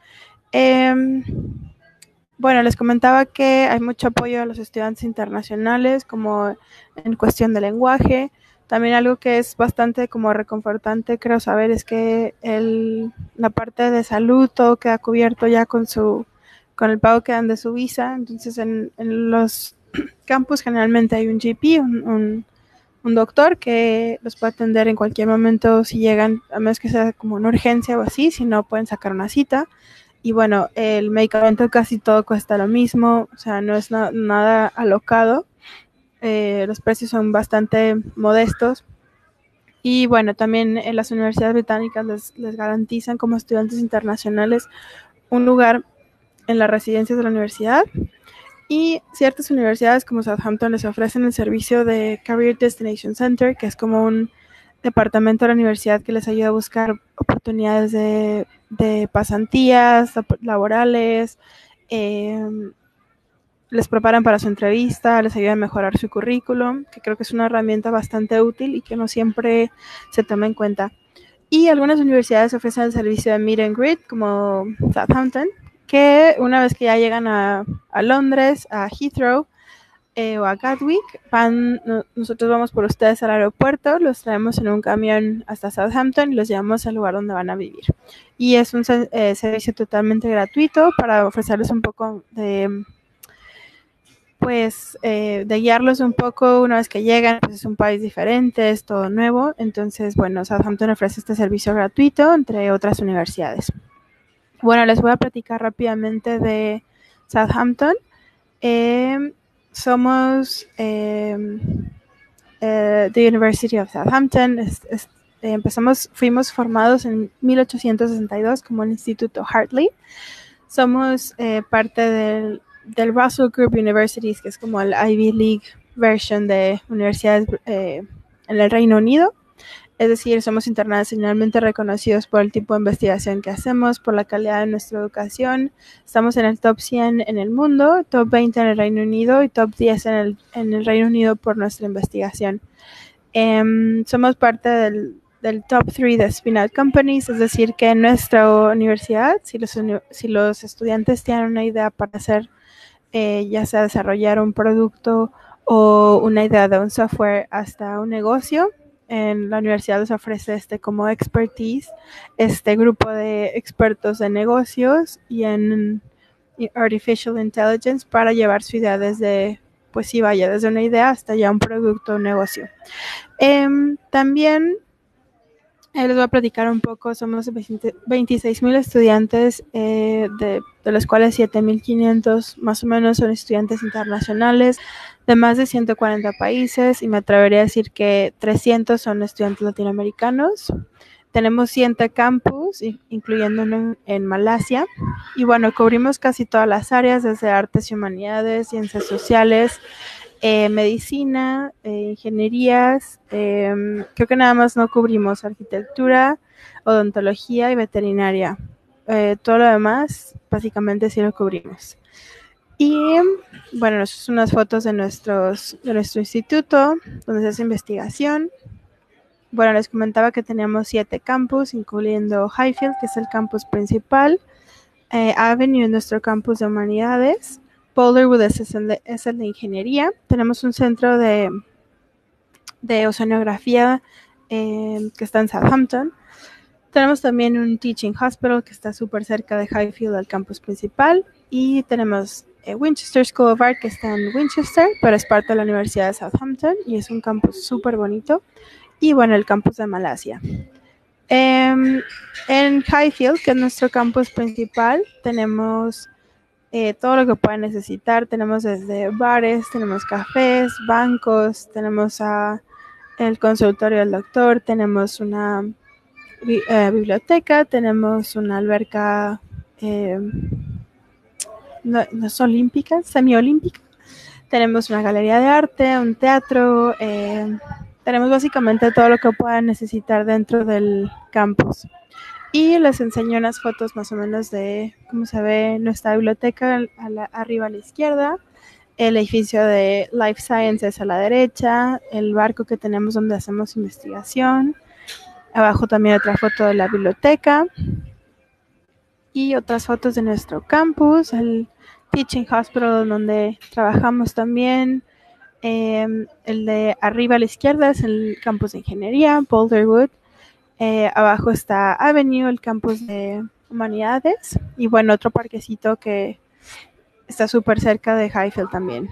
Speaker 3: Eh, bueno, les comentaba que hay mucho apoyo a los estudiantes internacionales, como en cuestión de lenguaje. También algo que es bastante como reconfortante, creo saber, es que el, la parte de salud todo queda cubierto ya con su con el pago que dan de su visa. Entonces en, en los campus generalmente hay un G P, un, un, un doctor que los puede atender en cualquier momento si llegan, a menos que sea como una urgencia o así, si no pueden sacar una cita. Y bueno, el medicamento casi todo cuesta lo mismo, o sea, no es na nada alocado. Eh, los precios son bastante modestos. Y bueno, también en las universidades británicas les, les garantizan como estudiantes internacionales un lugar en las residencias de la universidad. Y ciertas universidades como Southampton les ofrecen el servicio de Career Destination Center, que es como un departamento de la universidad que les ayuda a buscar oportunidades de, de pasantías laborales, eh, les preparan para su entrevista, les ayuda a mejorar su currículum, que creo que es una herramienta bastante útil y que no siempre se toma en cuenta. Y algunas universidades ofrecen el servicio de Meet and Greet, como Southampton, que una vez que ya llegan a, a Londres, a Heathrow, Eh, o a Gatwick, van, no, nosotros vamos por ustedes al aeropuerto, los traemos en un camión hasta Southampton y los llevamos al lugar donde van a vivir. Y es un eh, servicio totalmente gratuito para ofrecerles un poco de, pues, eh, de guiarlos un poco una vez que llegan, pues es un país diferente, es todo nuevo. Entonces, bueno, Southampton ofrece este servicio gratuito entre otras universidades. Bueno, les voy a platicar rápidamente de Southampton. Eh, Somos eh, eh, The University of Southampton. Es, es, eh, empezamos, fuimos formados en mil ochocientos sesenta y dos como el Instituto Hartley. Somos eh, parte del, del Russell Group Universities, que es como el Ivy League version de universidades eh, en el Reino Unido. Es decir, somos internacionalmente reconocidos por el tipo de investigación que hacemos, por la calidad de nuestra educación. Estamos en el top cien en el mundo, top veinte en el Reino Unido y top diez en el, en el Reino Unido por nuestra investigación. Eh, somos parte del, del top tres de spin-out companies, es decir, que en nuestra universidad, si los, si los estudiantes tienen una idea para hacer, eh, ya sea desarrollar un producto o una idea de un software hasta un negocio, en la universidad les ofrece este como expertise, este grupo de expertos de negocios y en artificial intelligence para llevar su idea desde, pues sí, vaya, desde una idea hasta ya un producto o un negocio. Eh, también eh, les voy a platicar un poco, somos veintiséis mil estudiantes, eh, de, de los cuales siete mil quinientos más o menos son estudiantes internacionales de más de ciento cuarenta países, y me atrevería a decir que trescientos son estudiantes latinoamericanos. Tenemos siete campus, incluyendo uno en, en Malasia, y bueno, cubrimos casi todas las áreas, desde artes y humanidades, ciencias sociales, eh, medicina, eh, ingenierías, eh, creo que nada más no cubrimos arquitectura, odontología y veterinaria. Eh, todo lo demás, básicamente sí lo cubrimos. Y bueno, estas son unas fotos de, nuestros, de nuestro instituto, donde se hace investigación. Bueno, les comentaba que teníamos siete campus, incluyendo Highfield, que es el campus principal, eh, Avenue, nuestro campus de humanidades, Boulderwood es el de, es el de ingeniería. Tenemos un centro de, de oceanografía eh, que está en Southampton. Tenemos también un teaching hospital que está súper cerca de Highfield, al campus principal, y tenemos eh, Winchester School of Art, que está en Winchester, pero es parte de la Universidad de Southampton y es un campus súper bonito. Y bueno, el campus de Malasia. Eh, en Highfield, que es nuestro campus principal, tenemos eh, todo lo que puedan necesitar. Tenemos desde bares, tenemos cafés, bancos, tenemos a el consultorio del doctor, tenemos una eh, biblioteca, tenemos una alberca eh, no, no es olímpica, semiolímpica, tenemos una galería de arte, un teatro, eh, tenemos básicamente todo lo que puedan necesitar dentro del campus. Y les enseño unas fotos más o menos de cómo se ve nuestra biblioteca a la, arriba a la izquierda, el edificio de Life Sciences a la derecha, el barco que tenemos donde hacemos investigación, abajo también otra foto de la biblioteca y otras fotos de nuestro campus, el Teaching Hospital donde trabajamos también. Eh, el de arriba a la izquierda es el campus de ingeniería, Boulderwood. Eh, abajo está Avenue, el campus de humanidades. Y bueno, otro parquecito que está súper cerca de Highfield también.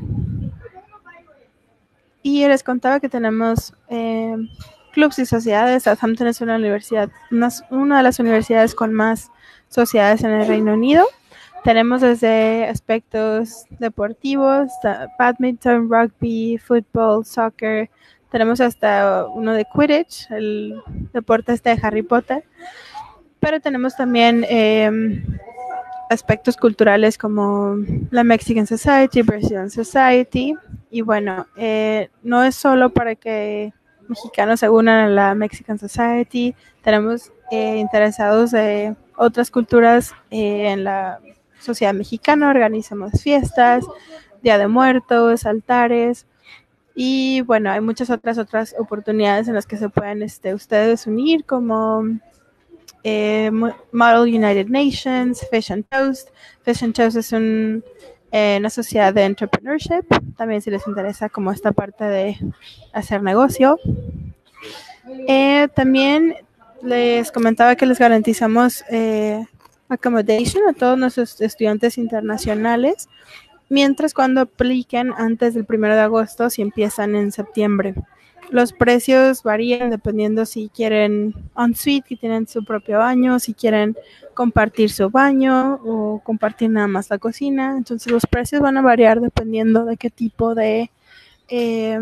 Speaker 3: Y les contaba que tenemos eh, clubs y sociedades. Southampton es una universidad, una, una de las universidades con más sociedades en el Reino Unido. Tenemos desde aspectos deportivos, badminton, rugby, fútbol, soccer. Tenemos hasta uno de Quidditch, el deporte este de Harry Potter. Pero tenemos también eh, aspectos culturales como la Mexican Society, Brazilian Society. Y bueno, eh, no es solo para que mexicanos se unan a la Mexican Society. Tenemos eh, interesados de otras culturas eh, en la sociedad mexicana. Organizamos fiestas, Día de Muertos, altares. Y bueno, hay muchas otras otras oportunidades en las que se pueden este, ustedes unir, como eh, Model United Nations, Fish and Toast. Fish and Toast es un, eh, una sociedad de entrepreneurship, también si les interesa como esta parte de hacer negocio. Eh, también les comentaba que les garantizamos eh, accommodation a todos nuestros estudiantes internacionales, mientras cuando apliquen antes del primero de agosto, si empiezan en septiembre. Los precios varían dependiendo si quieren en-suite, que tienen su propio baño, si quieren compartir su baño o compartir nada más la cocina. Entonces los precios van a variar dependiendo de qué tipo de, eh,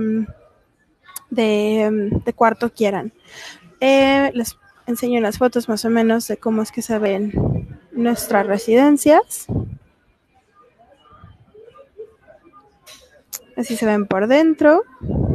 Speaker 3: de, de cuarto quieran. Eh, les enseño unas fotos más o menos de cómo es que se ven nuestras residencias. Así se ven por dentro.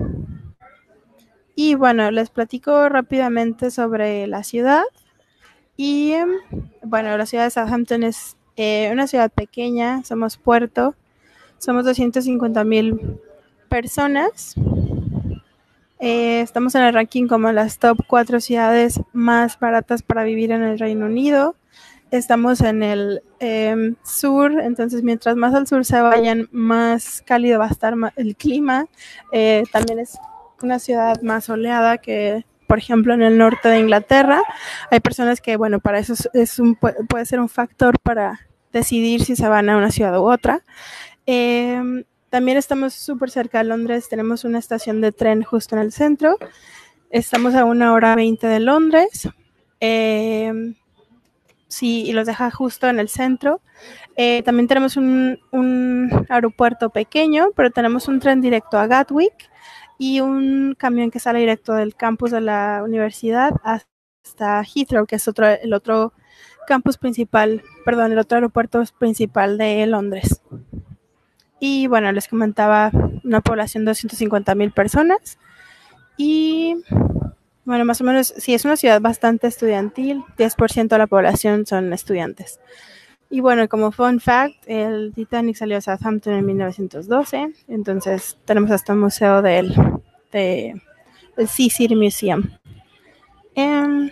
Speaker 3: Y bueno, les platico rápidamente sobre la ciudad. Y bueno, la ciudad de Southampton es eh, una ciudad pequeña, somos puerto, somos doscientas cincuenta mil personas. Eh, estamos en el ranking como las top cuatro ciudades más baratas para vivir en el Reino Unido. Estamos en el eh, sur, entonces mientras más al sur se vayan, más cálido va a estar el clima. Eh, también es una ciudad más soleada que, por ejemplo, en el norte de Inglaterra. Hay personas que, bueno, para eso es, es un, puede ser un factor para decidir si se van a una ciudad u otra. Eh, también estamos súper cerca de Londres, tenemos una estación de tren justo en el centro. Estamos a una hora veinte de Londres. Eh, sí, y los deja justo en el centro. Eh, también tenemos un, un aeropuerto pequeño, pero tenemos un tren directo a Gatwick y un camión que sale directo del campus de la universidad hasta Heathrow, que es otro, el otro campus principal, perdón, el otro aeropuerto principal de Londres. Y bueno, les comentaba una población de doscientas cincuenta mil personas. Y bueno, más o menos, sí, es una ciudad bastante estudiantil, diez por ciento de la población son estudiantes. Y bueno, como fun fact, el Titanic salió a Southampton en mil novecientos doce, entonces tenemos hasta un museo del de, el Sea City Museum. Um,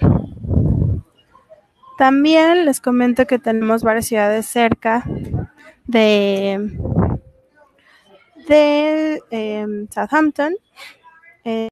Speaker 3: también les comento que tenemos varias ciudades cerca de, de eh, Southampton. Eh,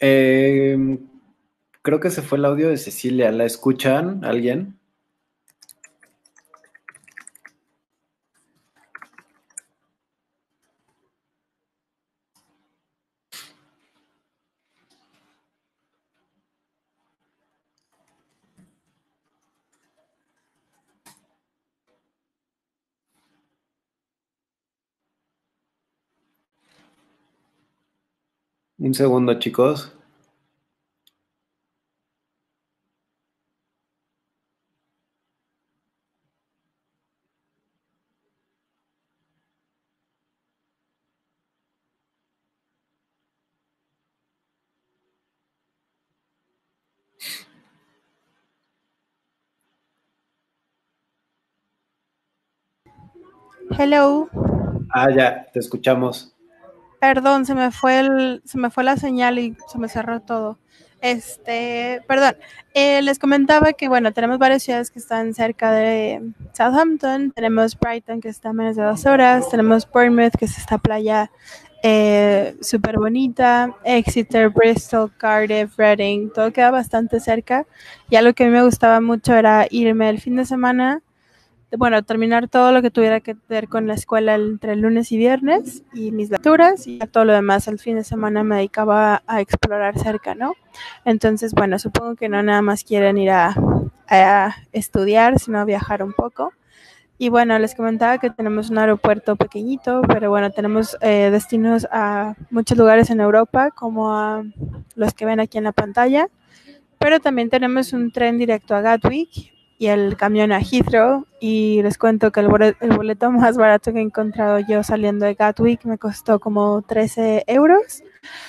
Speaker 2: Eh, creo que se fue el audio de Cecilia. ¿La escuchan? ¿Alguien? Un segundo, chicos.
Speaker 3: Hello.
Speaker 2: Ah, ya, te escuchamos.
Speaker 3: Perdón, se me fue el, se me fue la señal y se me cerró todo. Este, perdón. Eh, les comentaba que bueno, tenemos varias ciudades que están cerca de Southampton. Tenemos Brighton, que está a menos de dos horas. Tenemos Bournemouth, que es esta playa eh, súper bonita. Exeter, Bristol, Cardiff, Reading, todo queda bastante cerca. Y algo que a mí me gustaba mucho era irme el fin de semana, bueno, terminar todo lo que tuviera que ver con la escuela entre el lunes y viernes y mis lecturas, y todo lo demás el fin de semana me dedicaba a, a explorar cerca, ¿no? Entonces, bueno, supongo que no nada más quieren ir a, a estudiar, sino a viajar un poco. Y bueno, les comentaba que tenemos un aeropuerto pequeñito, pero bueno, tenemos eh, destinos a muchos lugares en Europa, como a los que ven aquí en la pantalla, pero también tenemos un tren directo a Gatwick y el camión a Heathrow, y les cuento que el boleto, el boleto más barato que he encontrado yo saliendo de Gatwick me costó como trece euros.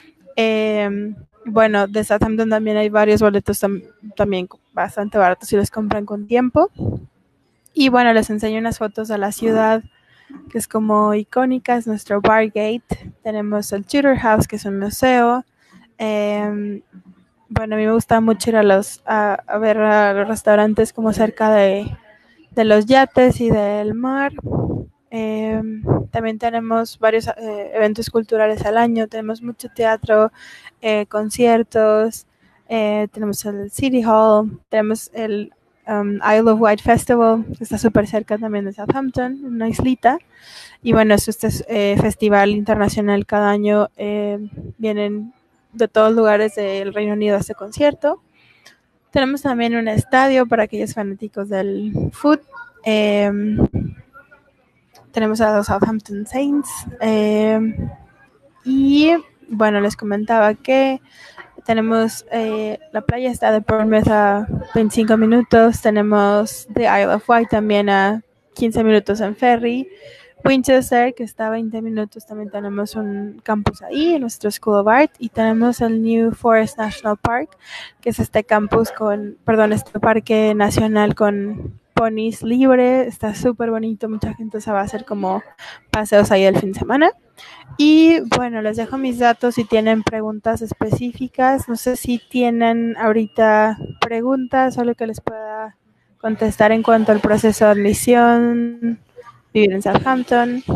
Speaker 3: Eh, bueno, de Southampton también hay varios boletos tam también bastante baratos si los compran con tiempo. Y bueno, les enseño unas fotos de la ciudad que es como icónica, es nuestro Bargate. Tenemos el Tudor House, que es un museo. Eh, bueno, a mí me gusta mucho ir a los a, a ver a los restaurantes como cerca de, de los yates y del mar. Eh, también tenemos varios eh, eventos culturales al año, tenemos mucho teatro, eh, conciertos, eh, tenemos el City Hall, tenemos el um, Isle of Wight Festival, que está súper cerca también de Southampton, una islita. Y bueno, es este eh, festival internacional cada año, eh, vienen de todos lugares del Reino Unido a este concierto. Tenemos también un estadio para aquellos fanáticos del fútbol. Eh, tenemos a los Southampton Saints. Eh, y bueno, les comentaba que tenemos eh, la playa está de Bournemouth a veinticinco minutos. Tenemos The Isle of Wight también a quince minutos en ferry. Winchester, que está a veinte minutos, también tenemos un campus ahí, nuestro School of Art, y tenemos el New Forest National Park, que es este campus con, perdón, este parque nacional con ponis libre, está súper bonito, mucha gente se va a hacer como paseos ahí el fin de semana. Y bueno, les dejo mis datos si tienen preguntas específicas, no sé si tienen ahorita preguntas o lo que les pueda contestar en cuanto al proceso de admisión, vivir en Southampton.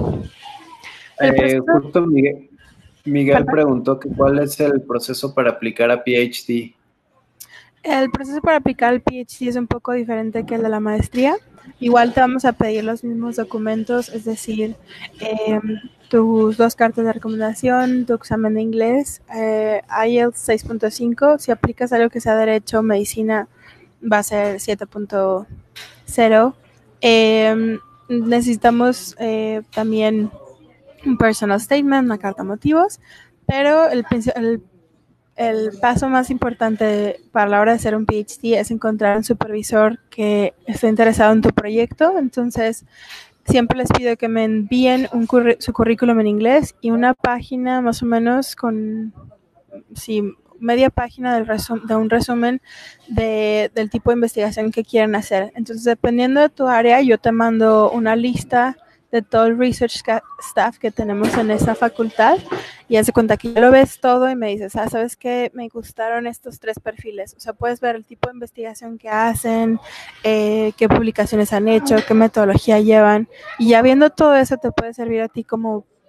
Speaker 2: Eh, justo Miguel, Miguel preguntó que cuál es el proceso para aplicar a PhD.
Speaker 3: El proceso para aplicar al PhD es un poco diferente que el de la maestría. Igual te vamos a pedir los mismos documentos, es decir, eh, tus dos cartas de recomendación, tu examen de inglés, eh, I E L T S seis punto cinco. Si aplicas algo que sea derecho o medicina, va a ser siete punto cero. Eh, necesitamos eh, también un personal statement, una carta motivos, pero el, el, el paso más importante para la hora de hacer un PhD es encontrar un supervisor que esté interesado en tu proyecto. Entonces, siempre les pido que me envíen un curr su currículum en inglés y una página más o menos con, sí, media página del resum de un resumen de, del tipo de investigación que quieren hacer. Entonces, dependiendo de tu área, yo te mando una lista de todo el research staff que tenemos en esa facultad, y hace cuenta que ya lo ves todo y me dices, ah, ¿sabes qué? Me gustaron estos tres perfiles. O sea, puedes ver el tipo de investigación que hacen, eh, qué publicaciones han hecho, qué metodología llevan, y ya viendo todo eso te puede servir a ti como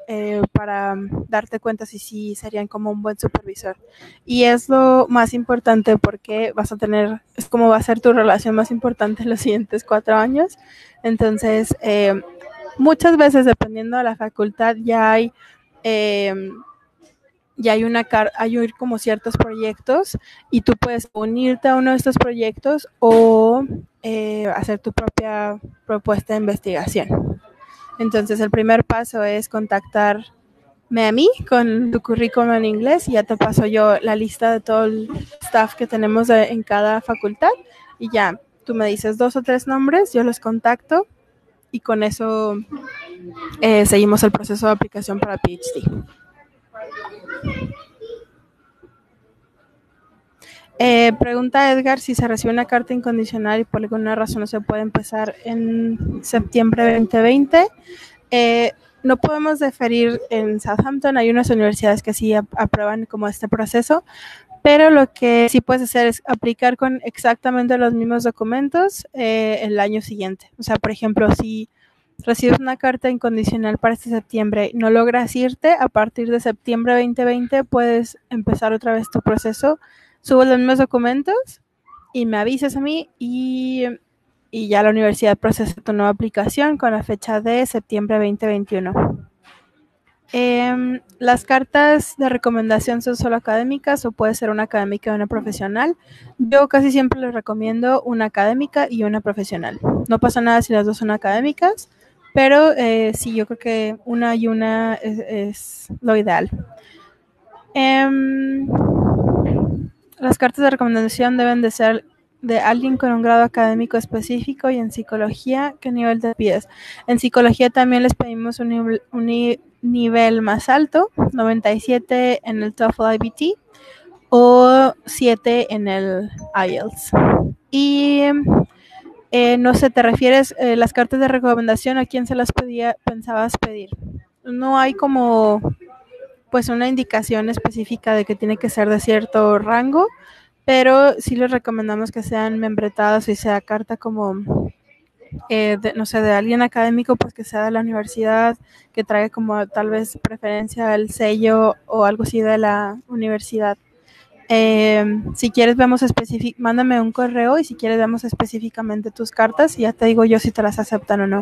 Speaker 3: eh, para darte cuenta si sí serían como un buen supervisor. Y es lo más importante porque vas a tener, es como va a ser tu relación más importante en los siguientes cuatro años. Entonces, eh, muchas veces, dependiendo de la facultad, ya hay... Eh, ya hay una hay como ciertos proyectos y tú puedes unirte a uno de estos proyectos o eh, hacer tu propia propuesta de investigación. Entonces el primer paso es contactarme a mí con tu currículum en inglés y ya te paso yo la lista de todo el staff que tenemos de, en cada facultad y ya tú me dices dos o tres nombres, yo los contacto y con eso eh, seguimos el proceso de aplicación para PhD. Eh, pregunta Edgar si se recibe una carta incondicional y por alguna razón no se puede empezar en septiembre veinte veinte. Eh, no podemos deferir en Southampton, hay unas universidades que sí aprueban como este proceso, pero lo que sí puedes hacer es aplicar con exactamente los mismos documentos eh, el año siguiente. O sea, por ejemplo, si recibes una carta incondicional para este septiembre y no logras irte, a partir de septiembre veinte veinte puedes empezar otra vez tu proceso. Subes los mismos documentos y me avisas a mí y, y ya la universidad procesa tu nueva aplicación con la fecha de septiembre veinte veintiuno. Eh, las cartas de recomendación son solo académicas o puede ser una académica o una profesional. Yo casi siempre les recomiendo una académica y una profesional. No pasa nada si las dos son académicas, pero eh, sí, yo creo que una y una es, es lo ideal. Eh, Las cartas de recomendación deben de ser de alguien con un grado académico específico y en psicología, ¿qué nivel te pides? En psicología también les pedimos un, nivel, un ni nivel más alto, noventa y siete en el TOEFL I B T o siete en el I E L T S. Y eh, no sé, ¿te refieres eh, las cartas de recomendación a quién se las pedía, pensabas pedir? No hay como pues una indicación específica de que tiene que ser de cierto rango, pero sí les recomendamos que sean membretadas y sea carta como, eh, de, no sé, de alguien académico, pues que sea de la universidad, que traiga como tal vez preferencia el sello o algo así de la universidad. Eh, si quieres vemos específicamente, mándame un correo y si quieres vemos específicamente tus cartas y ya te digo yo si te las aceptan o no.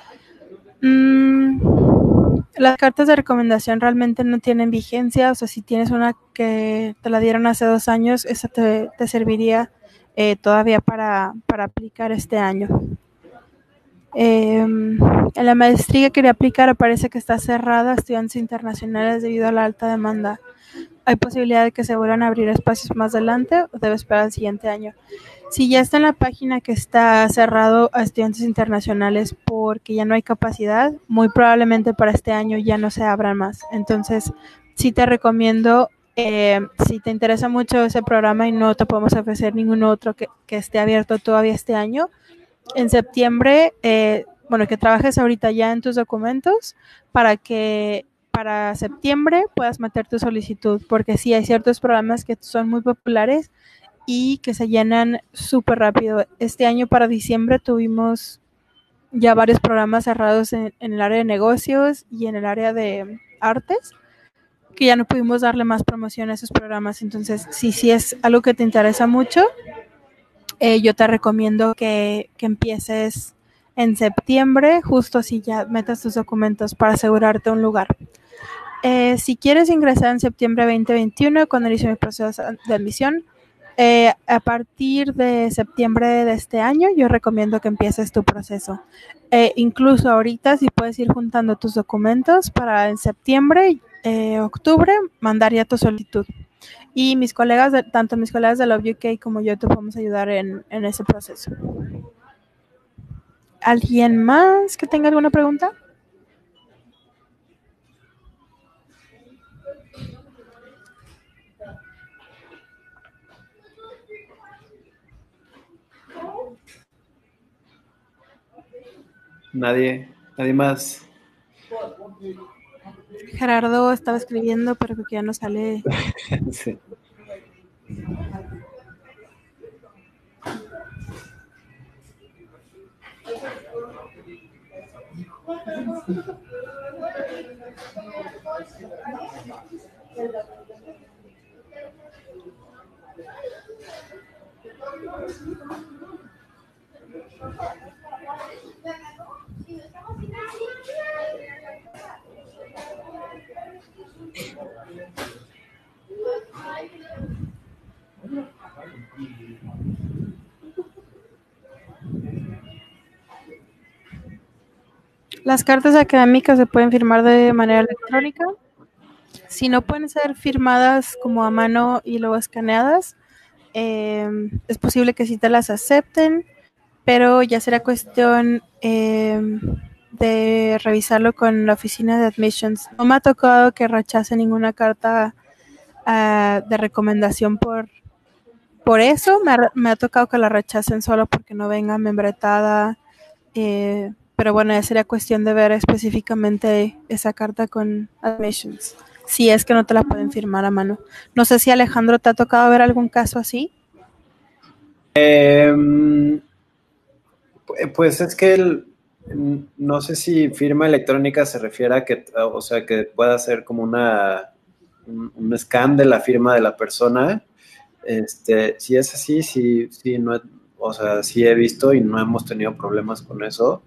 Speaker 3: Mm, las cartas de recomendación realmente no tienen vigencia, o sea, si tienes una que te la dieron hace dos años, esa te, te serviría eh, todavía para, para aplicar este año. Eh, en la maestría que quería aplicar parece que está cerrada a estudiantes internacionales debido a la alta demanda. ¿Hay posibilidad de que se vuelvan a abrir espacios más adelante o debe esperar al siguiente año? Si ya está en la página que está cerrado a estudiantes internacionales porque ya no hay capacidad, muy probablemente para este año ya no se abran más. Entonces, sí te recomiendo, eh, si te interesa mucho ese programa y no te podemos ofrecer ningún otro que, que esté abierto todavía este año, en septiembre, eh, bueno, que trabajes ahorita ya en tus documentos para que para septiembre puedas meter tu solicitud, porque sí hay ciertos programas que son muy populares y que se llenan súper rápido. Este año para diciembre tuvimos ya varios programas cerrados en, en el área de negocios y en el área de artes, que ya no pudimos darle más promoción a esos programas. Entonces, si sí, sí es algo que te interesa mucho, eh, yo te recomiendo que, que empieces en septiembre, justo así ya metas tus documentos para asegurarte un lugar. Eh, si quieres ingresar en septiembre veinte veintiuno, cuando inicie mi proceso de admisión, eh, a partir de septiembre de este año, yo recomiendo que empieces tu proceso. Eh, incluso ahorita, si puedes ir juntando tus documentos para en septiembre, eh, octubre, mandar ya tu solicitud. Y mis colegas, de, tanto mis colegas de Love U K como yo, te podemos ayudar en, en ese proceso. ¿Alguien más que tenga alguna pregunta?
Speaker 2: Nadie, nadie más.
Speaker 3: Gerardo estaba escribiendo, pero creo que ya no sale.
Speaker 2: Sí.
Speaker 3: Las cartas académicas se pueden firmar de manera electrónica. Si no pueden ser firmadas como a mano y luego escaneadas, eh, es posible que sí te las acepten, pero ya será cuestión eh, de revisarlo con la oficina de admissions. No me ha tocado que rechace ninguna carta uh, de recomendación por, por eso. Me ha, me ha tocado que la rechacen solo porque no venga membretada. Eh, pero bueno, ya sería cuestión de ver específicamente esa carta con admissions, si es que no te la pueden firmar a mano. No sé si, Alejandro, ¿te ha tocado ver algún caso así?
Speaker 2: Eh, pues es que el, no sé si firma electrónica se refiere a que, o sea, que pueda ser como una un, un scan de la firma de la persona. Este, si es así, sí, sí, no, o sea, sí he visto y no hemos tenido problemas con eso.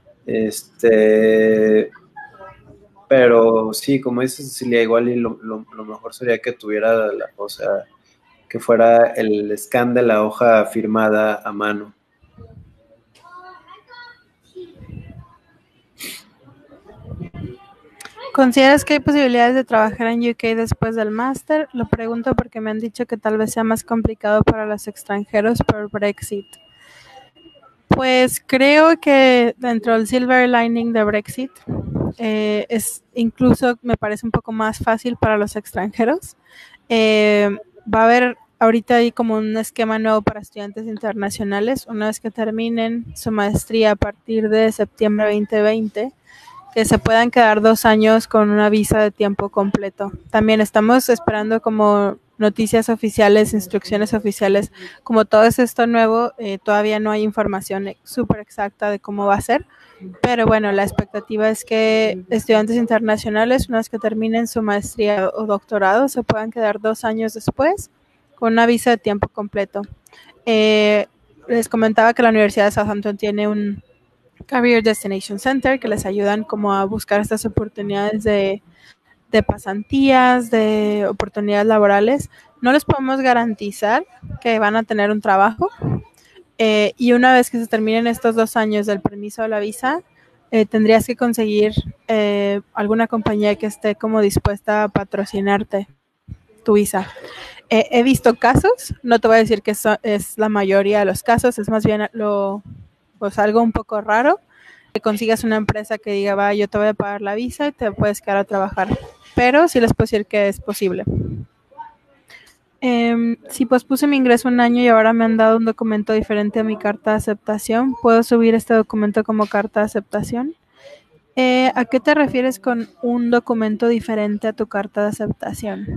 Speaker 2: Este, pero sí, como dice Cecilia, igual y lo, lo, lo mejor sería que tuviera, la, o sea, que fuera el scan de la hoja firmada a mano.
Speaker 3: ¿Consideras que hay posibilidades de trabajar en U K después del máster? Lo pregunto porque me han dicho que tal vez sea más complicado para los extranjeros por Brexit. Pues creo que dentro del silver lining de Brexit eh, es incluso me parece un poco más fácil para los extranjeros. Eh, va a haber ahorita ahí como un esquema nuevo para estudiantes internacionales una vez que terminen su maestría a partir de septiembre veinte veinte, que se puedan quedar dos años con una visa de tiempo completo. También estamos esperando como noticias oficiales, instrucciones oficiales, como todo es esto nuevo, eh, todavía no hay información súper exacta de cómo va a ser, pero bueno, la expectativa es que estudiantes internacionales, una vez que terminen su maestría o doctorado, se puedan quedar dos años después con una visa de tiempo completo. Eh, les comentaba que la Universidad de Southampton tiene un Career Destination Center que les ayudan como a buscar estas oportunidades de, de pasantías, de oportunidades laborales. No les podemos garantizar que van a tener un trabajo, eh, y una vez que se terminen estos dos años del permiso de la visa, eh, tendrías que conseguir eh, alguna compañía que esté como dispuesta a patrocinarte tu visa. Eh, he visto casos, no te voy a decir que eso es la mayoría de los casos, es más bien lo, pues algo un poco raro, que consigas una empresa que diga, va, yo te voy a pagar la visa y te puedes quedar a trabajar, pero sí les puedo decir que es posible. Eh, si pospuse mi ingreso un año y ahora me han dado un documento diferente a mi carta de aceptación, ¿puedo subir este documento como carta de aceptación? Eh, ¿A qué te refieres con un documento diferente a tu carta de aceptación?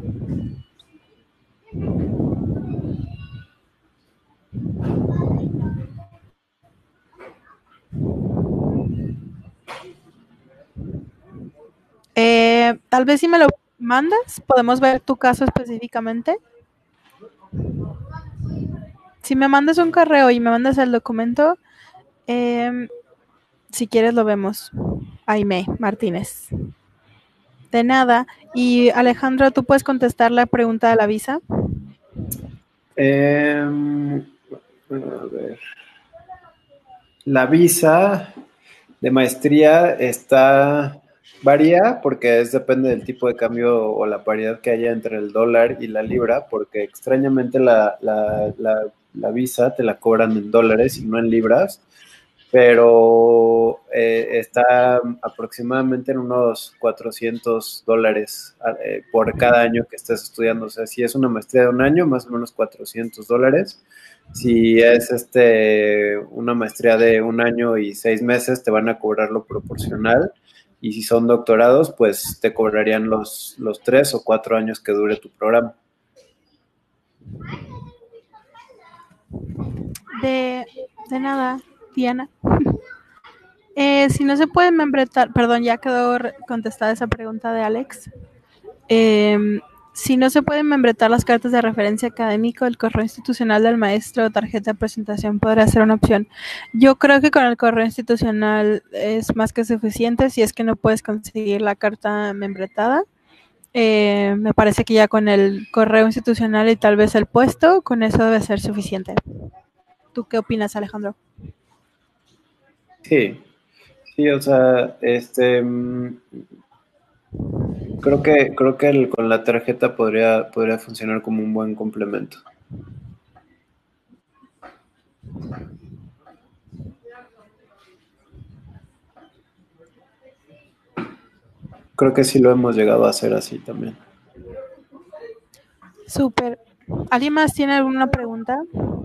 Speaker 3: Eh, tal vez si me lo mandas, podemos ver tu caso específicamente. Si me mandas un correo y me mandas el documento, eh, si quieres lo vemos. Aime Martínez. De nada. Y Alejandro, ¿tú puedes contestar la pregunta de la visa?
Speaker 2: Eh, a ver. La visa de maestría está varía porque es depende del tipo de cambio o la paridad que haya entre el dólar y la libra, porque extrañamente la, la, la, la visa te la cobran en dólares y no en libras, pero eh, está aproximadamente en unos cuatrocientos dólares eh, por cada año que estés estudiando. O sea, si es una maestría de un año, más o menos cuatrocientos dólares. Si es este una maestría de un año y seis meses, te van a cobrar lo proporcional. Y si son doctorados, pues te cobrarían los, los tres o cuatro años que dure tu programa.
Speaker 3: De, de nada, Diana. Eh, si no se puede membretar, perdón, ya quedó contestada esa pregunta de Alex. Eh, si no se pueden membretar las cartas de referencia académico, el correo institucional del maestro o tarjeta de presentación podrá ser una opción. Yo creo que con el correo institucional es más que suficiente si es que no puedes conseguir la carta membretada. Eh, me parece que ya con el correo institucional y tal vez el puesto, con eso debe ser suficiente. ¿Tú qué opinas, Alejandro?
Speaker 2: Sí, sí, o sea, este, creo que, creo que el, con la tarjeta podría, podría funcionar como un buen complemento. Creo que sí lo hemos llegado a hacer así también.
Speaker 3: Súper. ¿Alguien más tiene alguna pregunta?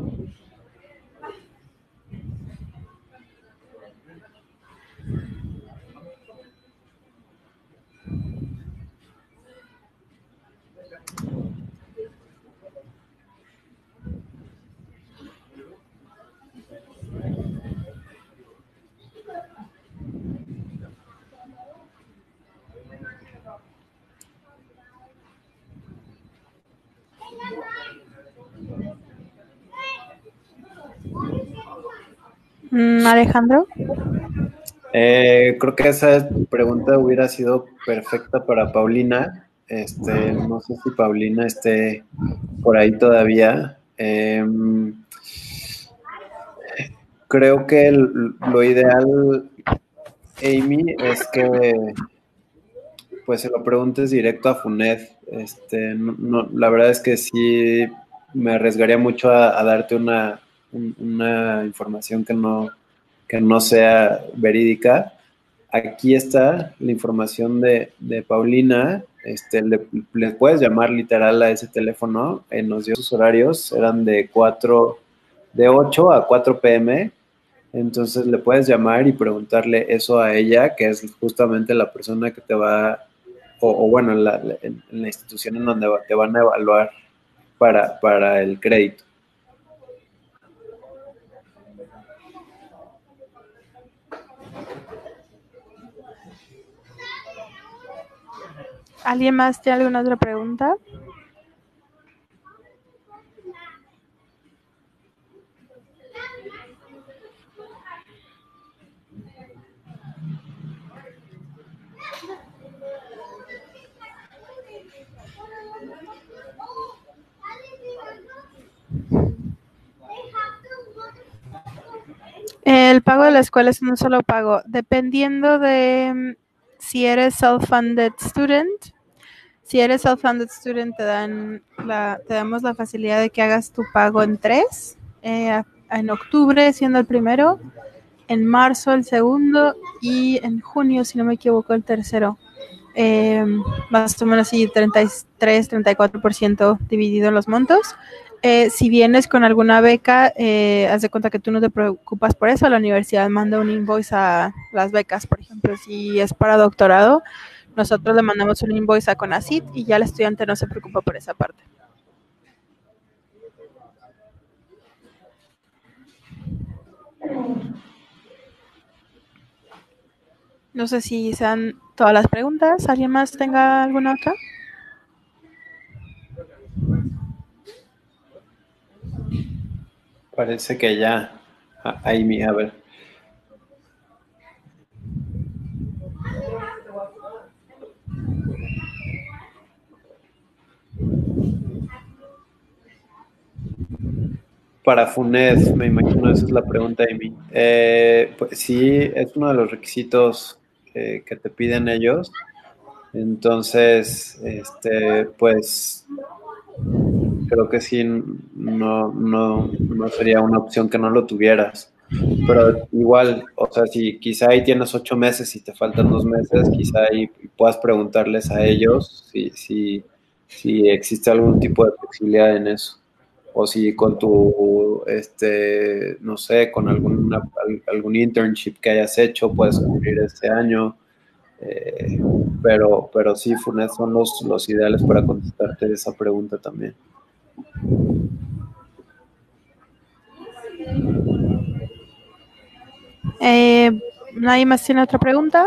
Speaker 3: Mm, Alejandro.
Speaker 2: Eh, creo que esa pregunta hubiera sido perfecta para Paulina. Este, no sé si Paulina esté por ahí todavía. Eh, creo que el, lo ideal, Amy, es que pues se lo preguntes directo a FUNED. Este, no, no, la verdad es que sí me arriesgaría mucho a, a darte una, un, una información que no, que no sea verídica. Aquí está la información de, de Paulina. Este, le, le puedes llamar literal a ese teléfono. Eh, nos dio sus horarios, eran de cuatro, de ocho a cuatro pm. Entonces le puedes llamar y preguntarle eso a ella, que es justamente la persona que te va, o, o bueno, en la, en, en la institución en donde te van a evaluar para, para el crédito.
Speaker 3: ¿Alguien más tiene alguna otra pregunta? El pago de la escuela es un solo pago, dependiendo de si eres self-funded student. Si eres self-funded student, te dan la, te damos la facilidad de que hagas tu pago en tres, eh, en octubre siendo el primero, en marzo el segundo y en junio, si no me equivoco, el tercero. Eh, más o menos así treinta y tres, treinta y cuatro por ciento dividido en los montos. Eh, si vienes con alguna beca, eh, haz de cuenta que tú no te preocupas por eso, la universidad manda un invoice a las becas, por ejemplo, si es para doctorado, nosotros le mandamos un invoice a CONACYT y ya el estudiante no se preocupa por esa parte. No sé si sean todas las preguntas. ¿Alguien más tenga alguna otra?
Speaker 2: Parece que ya. Amy, a ver. Para FUNED, me imagino, esa es la pregunta, Amy. Eh, pues sí, es uno de los requisitos eh, que te piden ellos. Entonces, este, pues creo que sí, no, no, no sería una opción que no lo tuvieras. Pero igual, o sea, si quizá ahí tienes ocho meses y te faltan dos meses, quizá ahí puedas preguntarles a ellos si, si, si existe algún tipo de flexibilidad en eso. O si con tu, este, no sé, con alguna, algún internship que hayas hecho, puedes cubrir este año. Eh, pero, pero sí, FUNED son los, los ideales para contestarte esa pregunta también.
Speaker 3: Eh, ¿Nadie más tiene otra pregunta?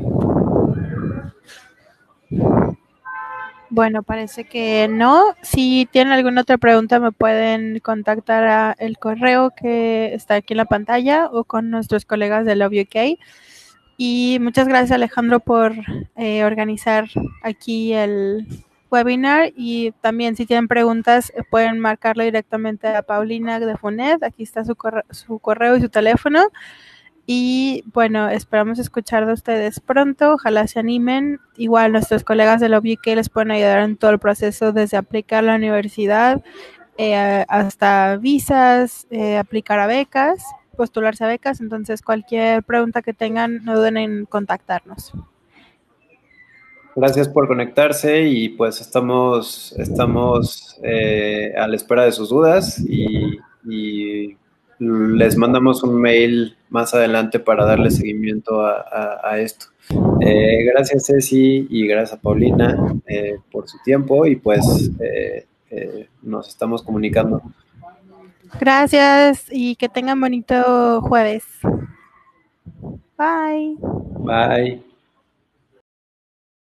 Speaker 3: Bueno, parece que no. Si tienen alguna otra pregunta, me pueden contactar a el correo que está aquí en la pantalla o con nuestros colegas de Love U K. Y muchas gracias, Alejandro, por eh, organizar aquí el webinar. Y también, si tienen preguntas, pueden marcarlo directamente a Paulina de FUNED. Aquí está su correo, su correo y su teléfono. Y bueno, esperamos escuchar de ustedes pronto, ojalá se animen. Igual nuestros colegas de Love U K les pueden ayudar en todo el proceso, desde aplicar a la universidad eh, hasta visas, eh, aplicar a becas, postularse a becas. Entonces, cualquier pregunta que tengan, no duden en contactarnos.
Speaker 2: Gracias por conectarse y pues estamos, estamos eh, a la espera de sus dudas y, y les mandamos un mail más adelante para darle seguimiento a, a, a esto. Eh, gracias, Ceci, y gracias a Paulina eh, por su tiempo y pues eh, eh, nos estamos comunicando.
Speaker 3: Gracias y que tengan bonito jueves. Bye.
Speaker 2: Bye.